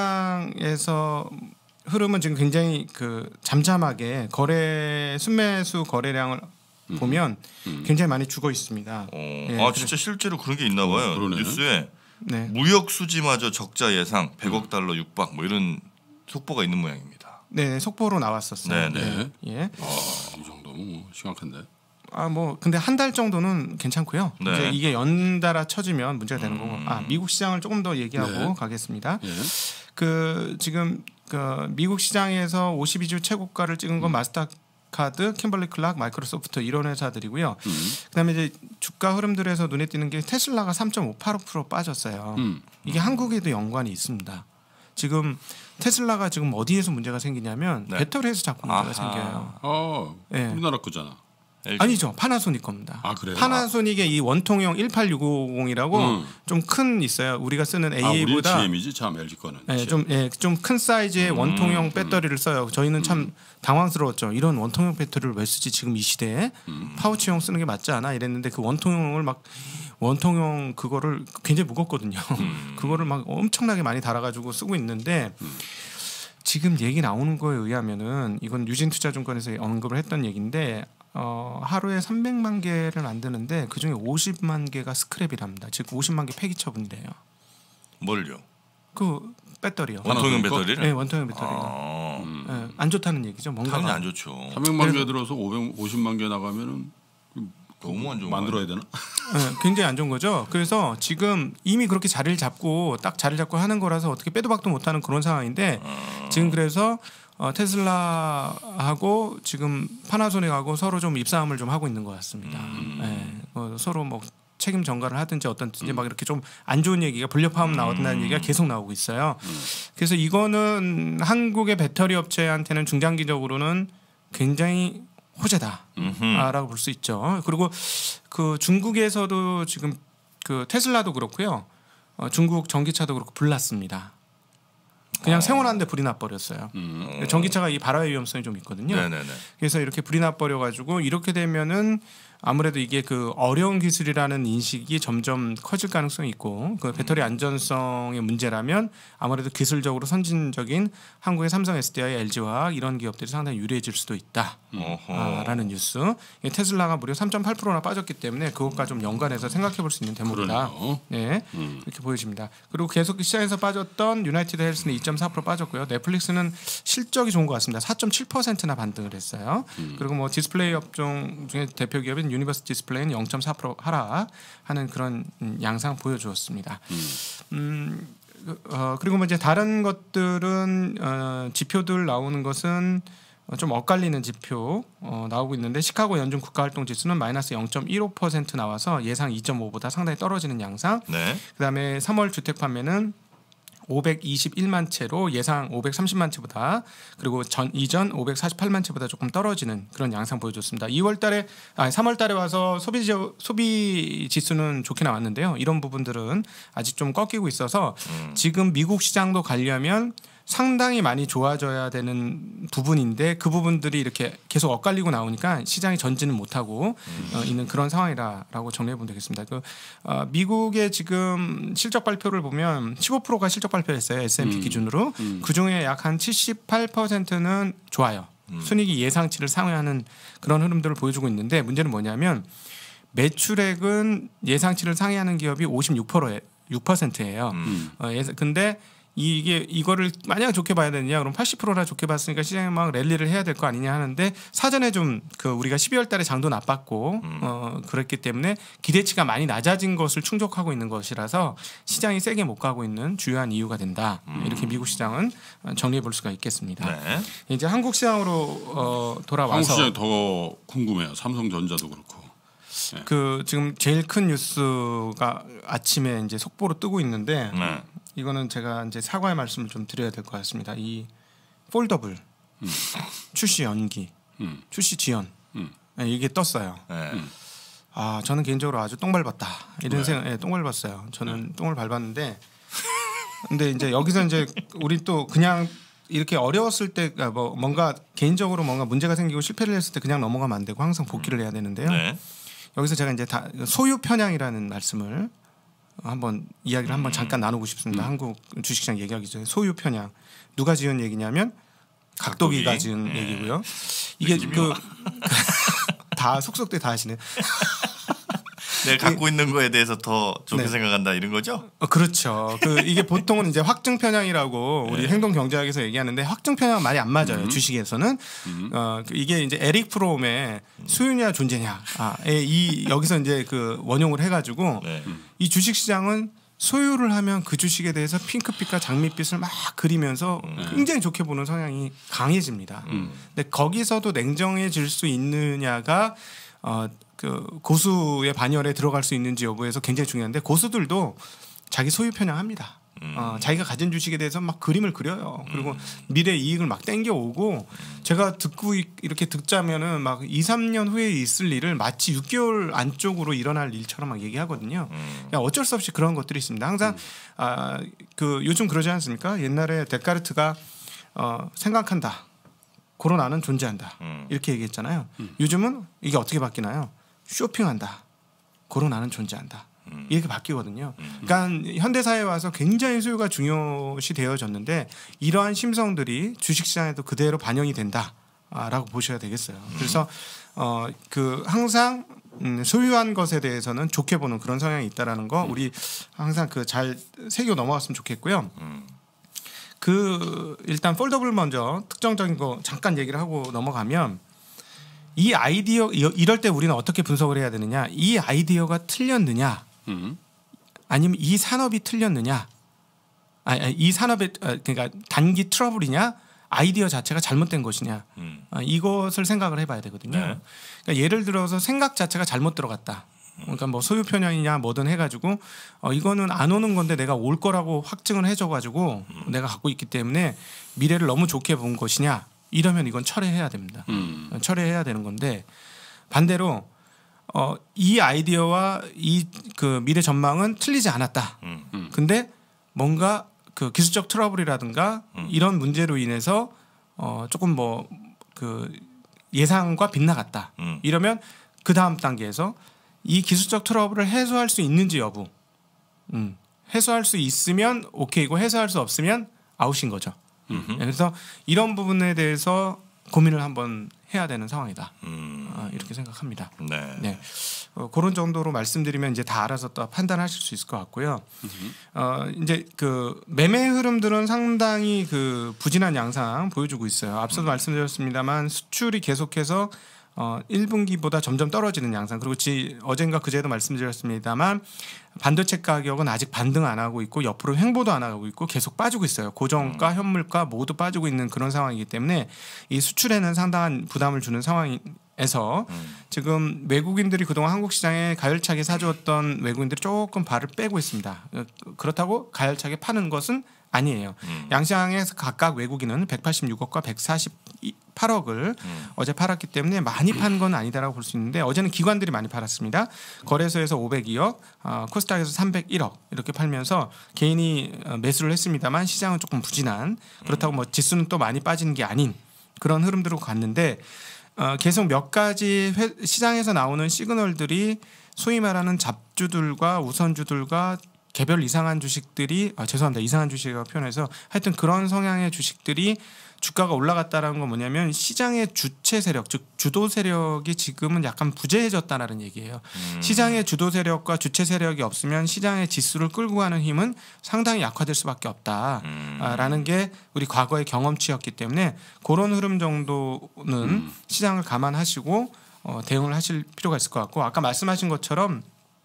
시장에서 흐름은 지금 굉장히 그 잠잠하게 거래 순매수 거래량을 음. 보면 음. 굉장히 많이 죽어 있습니다. 어. 예, 아 진짜 실제로 그런 게 있나 봐요. 어, 뉴스에 네. 무역 수지마저 적자 예상 백억 달러 육박 뭐 이런 속보가 있는 모양입니다. 네, 속보로 나왔었어요. 네, 네. 예. 아, 이 정도면 심각한데. 아 뭐 근데 한 달 정도는 괜찮고요. 네. 이제 이게 연달아 쳐지면 문제가 되는 음. 거고. 아 미국 시장을 조금 더 얘기하고 네. 가겠습니다. 네. 그 지금 그 미국 시장에서 오십이 주 최고가를 찍은 건 음. 마스터카드, 킴벌리 클락, 마이크로소프트 이런 회사들이고요. 음. 그다음에 이제 주가 흐름들에서 눈에 띄는 게 테슬라가 삼 점 오팔오 퍼센트 빠졌어요. 음. 이게 한국에도 연관이 있습니다. 지금 테슬라가 지금 어디에서 문제가 생기냐면 네. 배터리에서 자꾸 문제가 아하. 생겨요. 어, 네. 우리나라 거잖아. 엘지. 아니죠. 파나소닉 겁니다. 아 그래요? 파나소닉의 이 원통형 일팔육오공이라고 음. 좀 큰 있어요. 우리가 쓰는 아, 우리 에이에이보다 지엠이지 참 엘지 거는. 네, 좀 예, 좀 큰 사이즈의 음, 원통형 음. 배터리를 써요. 저희는 참 당황스러웠죠. 이런 원통형 배터리를 왜 쓰지 지금 이 시대에 음. 파우치형 쓰는 게 맞지 않아 이랬는데 그 원통형을 막 원통형 그거를 굉장히 무겁거든요. 음. 그거를 막 엄청나게 많이 달아가지고 쓰고 있는데 음. 지금 얘기 나오는 거에 의하면은 이건 유진투자증권에서 언급을 했던 얘기인데 어, 하루에 삼백만 개를 만드는데 그 중에 오십만 개가 스크랩이랍니다. 즉 오십만 개 폐기 처분이래요. 뭘요? 그 배터리요. 원통형 배터리를? 네, 원통형 배터리가. 아, 음. 네, 안 좋다는 얘기죠. 뭔가 당연히 안 좋죠. 삼백만 개 들어서 오백오십만 개 나가면은 너무 안 좋은 만들어야 되나? 네, 굉장히 안 좋은 거죠. 그래서 지금 이미 그렇게 자리를 잡고 딱 자리를 잡고 하는 거라서 어떻게 빼도 박도 못하는 그런 상황인데 아. 지금 그래서 어, 테슬라하고 지금 파나소닉하고 서로 좀 입싸움을 좀 하고 있는 것 같습니다. 음. 네, 어, 서로 뭐 책임 전가를 하든지 어떤지 막 이렇게 좀 안 좋은 얘기가 불협화음 나온다는 얘기가 계속 나오고 있어요. 그래서 이거는 한국의 배터리 업체한테는 중장기적으로는 굉장히 호재다라고 볼 수 있죠. 그리고 그 중국에서도 지금 그 테슬라도 그렇고요. 어, 중국 전기차도 그렇고 불났습니다. 그냥 세워놨는데 불이 나버렸어요. 음. 전기차가 이 발화의 위험성이 좀 있거든요. 네네네. 그래서 이렇게 불이 나버려가지고 이렇게 되면은 아무래도 이게 그 어려운 기술이라는 인식이 점점 커질 가능성이 있고 그 배터리 안전성의 문제라면 아무래도 기술적으로 선진적인 한국의 삼성 에스디아이, 엘지화학 이런 기업들이 상당히 유리해질 수도 있다라는 뉴스. 테슬라가 무려 삼 점 팔 퍼센트나 빠졌기 때문에 그것과 좀 연관해서 생각해볼 수 있는 대목이다. 그러네요. 네, 음. 이렇게 보여집니다. 그리고 계속 시장에서 빠졌던 유나이티드 헬스는 이 점 사 퍼센트 빠졌고요. 넷플릭스는 실적이 좋은 것 같습니다. 사 점 칠 퍼센트나 반등을 했어요. 음. 그리고 뭐 디스플레이 업종 중에 대표 기업인 유니버스 디스플레이는 영 점 사 퍼센트 하락하는 그런 양상 보여주었습니다. 음. 음, 어, 그리고 뭐 이제 다른 것들은 어, 지표들 나오는 것은 좀 엇갈리는 지표 어, 나오고 있는데 시카고 연준 국가활동지수는 마이너스 영 점 일오 퍼센트 나와서 예상 이 점 오보다 상당히 떨어지는 양상. 네. 그다음에 삼월 주택 판매는 오백이십일만 채로 예상 오백삼십만 채보다 그리고 전 이전 오백사십팔만 채보다 조금 떨어지는 그런 양상 보여줬습니다. 이월 달에 아 삼월 달에 와서 소비 소비 지수는 좋게 나왔는데요. 이런 부분들은 아직 좀 꺾이고 있어서 음. 지금 미국 시장도 가려면 상당히 많이 좋아져야 되는 부분인데 그 부분들이 이렇게 계속 엇갈리고 나오니까 시장이 전진을 못하고 음. 어, 있는 그런 상황이라고 정리해 보면 되겠습니다. 그 어, 미국의 지금 실적 발표를 보면 십오 퍼센트가 실적 발표했어요. 에스 앤 피 음. 기준으로. 음. 그중에 약 한 칠십팔 퍼센트는 좋아요. 음. 순이익이 예상치를 상회하는 그런 흐름들을 보여주고 있는데 문제는 뭐냐면 매출액은 예상치를 상회하는 기업이 오십육 퍼센트예요. 음. 어, 예, 근데 이게 이거를 만약 좋게 봐야 되느냐 그럼 팔십 퍼센트나 좋게 봤으니까 시장에 막 랠리를 해야 될 거 아니냐 하는데 사전에 좀 그 우리가 십이월 달에 장도 나빴고 음. 어 그랬기 때문에 기대치가 많이 낮아진 것을 충족하고 있는 것이라서 시장이 세게 못 가고 있는 주요한 이유가 된다. 음. 이렇게 미국 시장은 정리해 볼 수가 있겠습니다. 네. 이제 한국 시장으로 어 돌아와서 한국 시장 더 궁금해요. 삼성전자도 그렇고. 네. 그 지금 제일 큰 뉴스가 아침에 이제 속보로 뜨고 있는데 네. 이거는 제가 이제 사과의 말씀을 좀 드려야 될 것 같습니다. 이 폴더블 음. 출시 연기, 음. 출시 지연 음. 네, 이게 떴어요. 네. 음. 아 저는 개인적으로 아주 똥 밟았다 이런 네. 생각, 네, 똥 밟았어요. 저는 똥을 밟았는데, 근데 이제 여기서 이제 우리 또 그냥 이렇게 어려웠을 때 뭐 뭔가 개인적으로 뭔가 문제가 생기고 실패를 했을 때 그냥 넘어가면 안 되고 항상 복귀를 해야 되는데요. 네. 여기서 제가 이제 다 소유 편향이라는 말씀을 한번 이야기를 한번 잠깐 나누고 싶습니다. 음. 한국 주식시장 얘기하기 전에 소유 편향 누가 지은 얘기냐면 각도기가 각도기. 지은 네. 얘기고요. 이게 그 다 속속들 다 하시네. 내가 갖고 있는 거에 대해서 더 좋게 네. 생각한다 이런 거죠? 어, 그렇죠. 그 이게 보통은 이제 확증 편향이라고 우리 네. 행동 경제학에서 얘기하는데 확증 편향 말이 안 맞아요. 음. 주식에서는 음. 어, 그 이게 이제 에릭 프롬의 수요냐 존재냐 아, 이 여기서 이제 그 원용을 해가지고 네. 이 주식 시장은 소유를 하면 그 주식에 대해서 핑크빛과 장밋빛을 막 그리면서 굉장히 좋게 보는 성향이 강해집니다. 음. 근데 거기서도 냉정해질 수 있느냐가 어, 그 고수의 반열에 들어갈 수 있는지 여부에서 굉장히 중요한데 고수들도 자기 소유 편향합니다. 음. 어, 자기가 가진 주식에 대해서 막 그림을 그려요. 그리고 음. 미래 이익을 막 땡겨오고 제가 듣고 이렇게 듣자면은 막 이, 삼 년 후에 있을 일을 마치 육 개월 안쪽으로 일어날 일처럼 막 얘기하거든요. 음. 그러니까 어쩔 수 없이 그런 것들이 있습니다. 항상 음. 아, 그 요즘 그러지 않습니까? 옛날에 데카르트가 어, 생각한다. 고로 나는 존재한다. 음. 이렇게 얘기했잖아요. 음. 요즘은 이게 어떻게 바뀌나요? 쇼핑한다. 고로 나는 존재한다. 음. 이렇게 바뀌거든요. 음. 그러니까 현대사회에 와서 굉장히 수요가 중요시 되어졌는데 이러한 심성들이 주식시장에도 그대로 반영이 된다라고 보셔야 되겠어요. 음. 그래서 어, 그 항상 음, 소유한 것에 대해서는 좋게 보는 그런 성향이 있다라는 거 음. 우리 항상 그 잘 새겨 넘어갔으면 좋겠고요. 음. 그 일단 폴더블 먼저 특정적인 거 잠깐 얘기를 하고 넘어가면 이 아이디어 이럴 때 우리는 어떻게 분석을 해야 되느냐? 이 아이디어가 틀렸느냐? 음. 아니면 이 산업이 틀렸느냐? 아니, 이 산업의 그러니까 단기 트러블이냐? 아이디어 자체가 잘못된 것이냐? 음. 이것을 생각을 해봐야 되거든요. 네. 그러니까 예를 들어서 생각 자체가 잘못 들어갔다. 그러니까 뭐 소유 편향이냐 뭐든 해가지고 어 이거는 안 오는 건데 내가 올 거라고 확증을 해줘가지고 음. 내가 갖고 있기 때문에 미래를 너무 좋게 본 것이냐 이러면 이건 철회해야 됩니다. 음. 철회해야 되는 건데 반대로 어 이 아이디어와 이 그 미래 전망은 틀리지 않았다. 음. 음. 근데 뭔가 그 기술적 트러블이라든가 음. 이런 문제로 인해서 어 조금 뭐 그 예상과 빗나갔다. 음. 이러면 그 다음 단계에서 이 기술적 트러블을 해소할 수 있는지 여부. 음. 해소할 수 있으면 오케이고 해소할 수 없으면 아웃인 거죠. 음흠. 그래서 이런 부분에 대해서 고민을 한번 해야 되는 상황이다. 음. 아, 이렇게 생각합니다. 네. 네. 어, 그런 정도로 말씀드리면 이제 다 알아서 또 판단하실 수 있을 것 같고요. 어, 이제 그 매매 흐름들은 상당히 그 부진한 양상 보여주고 있어요. 앞서도 음. 말씀드렸습니다만 수출이 계속해서 어, 일 분기보다 점점 떨어지는 양상. 그리고 지, 어젠가 그제도 말씀드렸습니다만 반도체 가격은 아직 반등 안 하고 있고 옆으로 횡보도 안 하고 있고 계속 빠지고 있어요. 고정가, 음. 현물가 모두 빠지고 있는 그런 상황이기 때문에 이 수출에는 상당한 부담을 주는 상황에서 음. 지금 외국인들이 그동안 한국 시장에 가열차게 사주었던 외국인들이 조금 발을 빼고 있습니다. 그렇다고 가열차게 파는 것은 아니에요. 음. 양시장에서 각각 외국인은 백팔십육억과 백사십팔억을 음. 어제 팔았기 때문에 많이 판 건 아니다라고 볼 수 있는데 어제는 기관들이 많이 팔았습니다. 거래소에서 오백이억, 어, 코스닥에서 삼백일억 이렇게 팔면서 개인이 매수를 했습니다만 시장은 조금 부진한 그렇다고 뭐 지수는 또 많이 빠지는 게 아닌 그런 흐름들로 갔는데 어, 계속 몇 가지 회, 시장에서 나오는 시그널들이 소위 말하는 잡주들과 우선주들과 개별 이상한 주식들이 아, 죄송합니다. 이상한 주식이라고 표현해서 하여튼 그런 성향의 주식들이 주가가 올라갔다라는 건 뭐냐면 시장의 주체 세력, 즉 주도 세력이 지금은 약간 부재해졌다라는 얘기예요. 음. 시장의 주도 세력과 주체 세력이 없으면 시장의 지수를 끌고 가는 힘은 상당히 약화될 수밖에 없다라는 음. 게 우리 과거의 경험치였기 때문에 그런 흐름 정도는 음. 시장을 감안하시고 어, 대응을 하실 필요가 있을 것 같고 아까 말씀하신 것처럼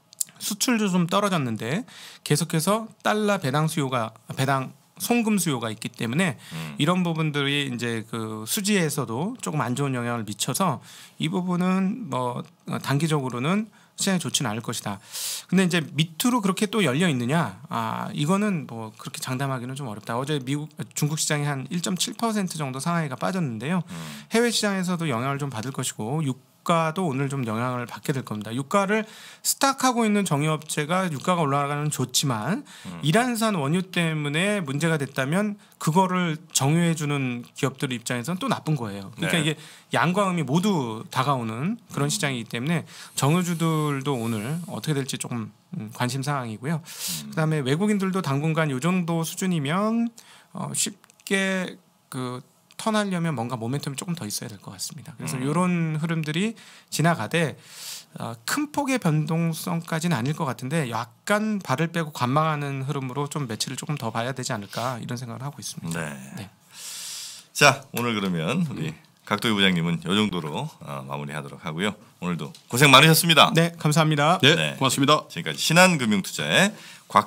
수출도 좀 떨어졌는데 계속해서 달러 배당 수요가 배당 송금 수요가 있기 때문에 음. 이런 부분들이 이제 그 수지에서도 조금 안 좋은 영향을 미쳐서 이 부분은 뭐 단기적으로는 시장에 좋지는 않을 것이다. 근데 이제 밑으로 그렇게 또 열려 있느냐? 아 이거는 뭐 그렇게 장담하기는 좀 어렵다. 어제 미국 중국 시장이 한 일 점 칠 퍼센트 정도 상하이가 빠졌는데요. 음. 해외 시장에서도 영향을 좀 받을 것이고 유가도 오늘 좀 영향을 받게 될 겁니다. 유가를 스탁하고 있는 정유업체가 유가가 올라가는 좋지만 음. 이란산 원유 때문에 문제가 됐다면 그거를 정유해주는 기업들 입장에서는 또 나쁜 거예요. 그러니까 네. 이게 양과 음이 모두 다가오는 그런 음. 시장이기 때문에 정유주들도 오늘 어떻게 될지 조금 관심 사항이고요. 음. 그다음에 외국인들도 당분간 이 정도 수준이면 어, 쉽게 그 턴하려면 뭔가 모멘텀이 조금 더 있어야 될 것 같습니다. 그래서 음. 이런 흐름들이 지나가되 어, 큰 폭의 변동성까지는 아닐 것 같은데 약간 발을 빼고 관망하는 흐름으로 좀 매치를 조금 더 봐야 되지 않을까 이런 생각을 하고 있습니다. 네. 네. 자 오늘 그러면 우리 각도기 부장님은 이 정도로 어, 마무리하도록 하고요. 오늘도 고생 많으셨습니다. 네, 감사합니다. 네, 네. 고맙습니다. 지금까지 신한금융투자의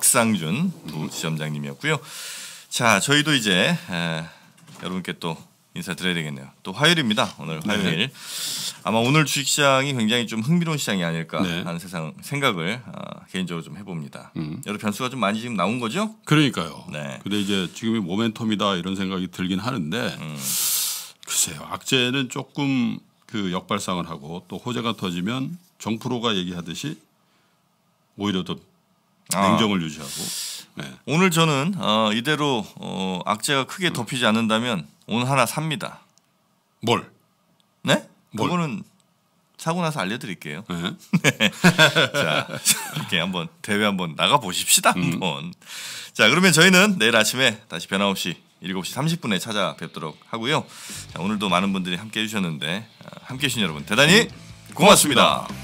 곽상준 부지점장님이었고요. 자 저희도 이제 에, 여러분께 또 인사드려야 되겠네요. 또 화요일입니다. 오늘 화요일. 네. 아마 오늘 주식시장이 굉장히 좀 흥미로운 시장이 아닐까 네. 하는 세상 생각을 어, 개인적으로 좀 해봅니다. 음. 여러 변수가 좀 많이 지금 나온 거죠? 그러니까요. 네. 근데 이제 지금이 모멘텀이다 이런 생각이 들긴 하는데 음. 글쎄요. 악재는 조금 그 역발상을 하고 또 호재가 터지면 정프로가 얘기하듯이 오히려 더 아. 냉정을 유지하고. 네. 오늘 저는 어, 이대로 어, 악재가 크게 음. 덮이지 않는다면 오늘 하나 삽니다. 뭘? 네? 뭘? 그거는 사고 나서 알려드릴게요. 네. 네. 자, 이렇게 한번 대회 한번 나가 보십시다. 한번. 음. 자, 그러면 저희는 내일 아침에 다시 변함없이 일곱 시 삼십 분에 찾아뵙도록 하고요. 자, 오늘도 많은 분들이 함께해 주셨는데 함께해 주신 여러분 대단히 고맙습니다. 고맙습니다.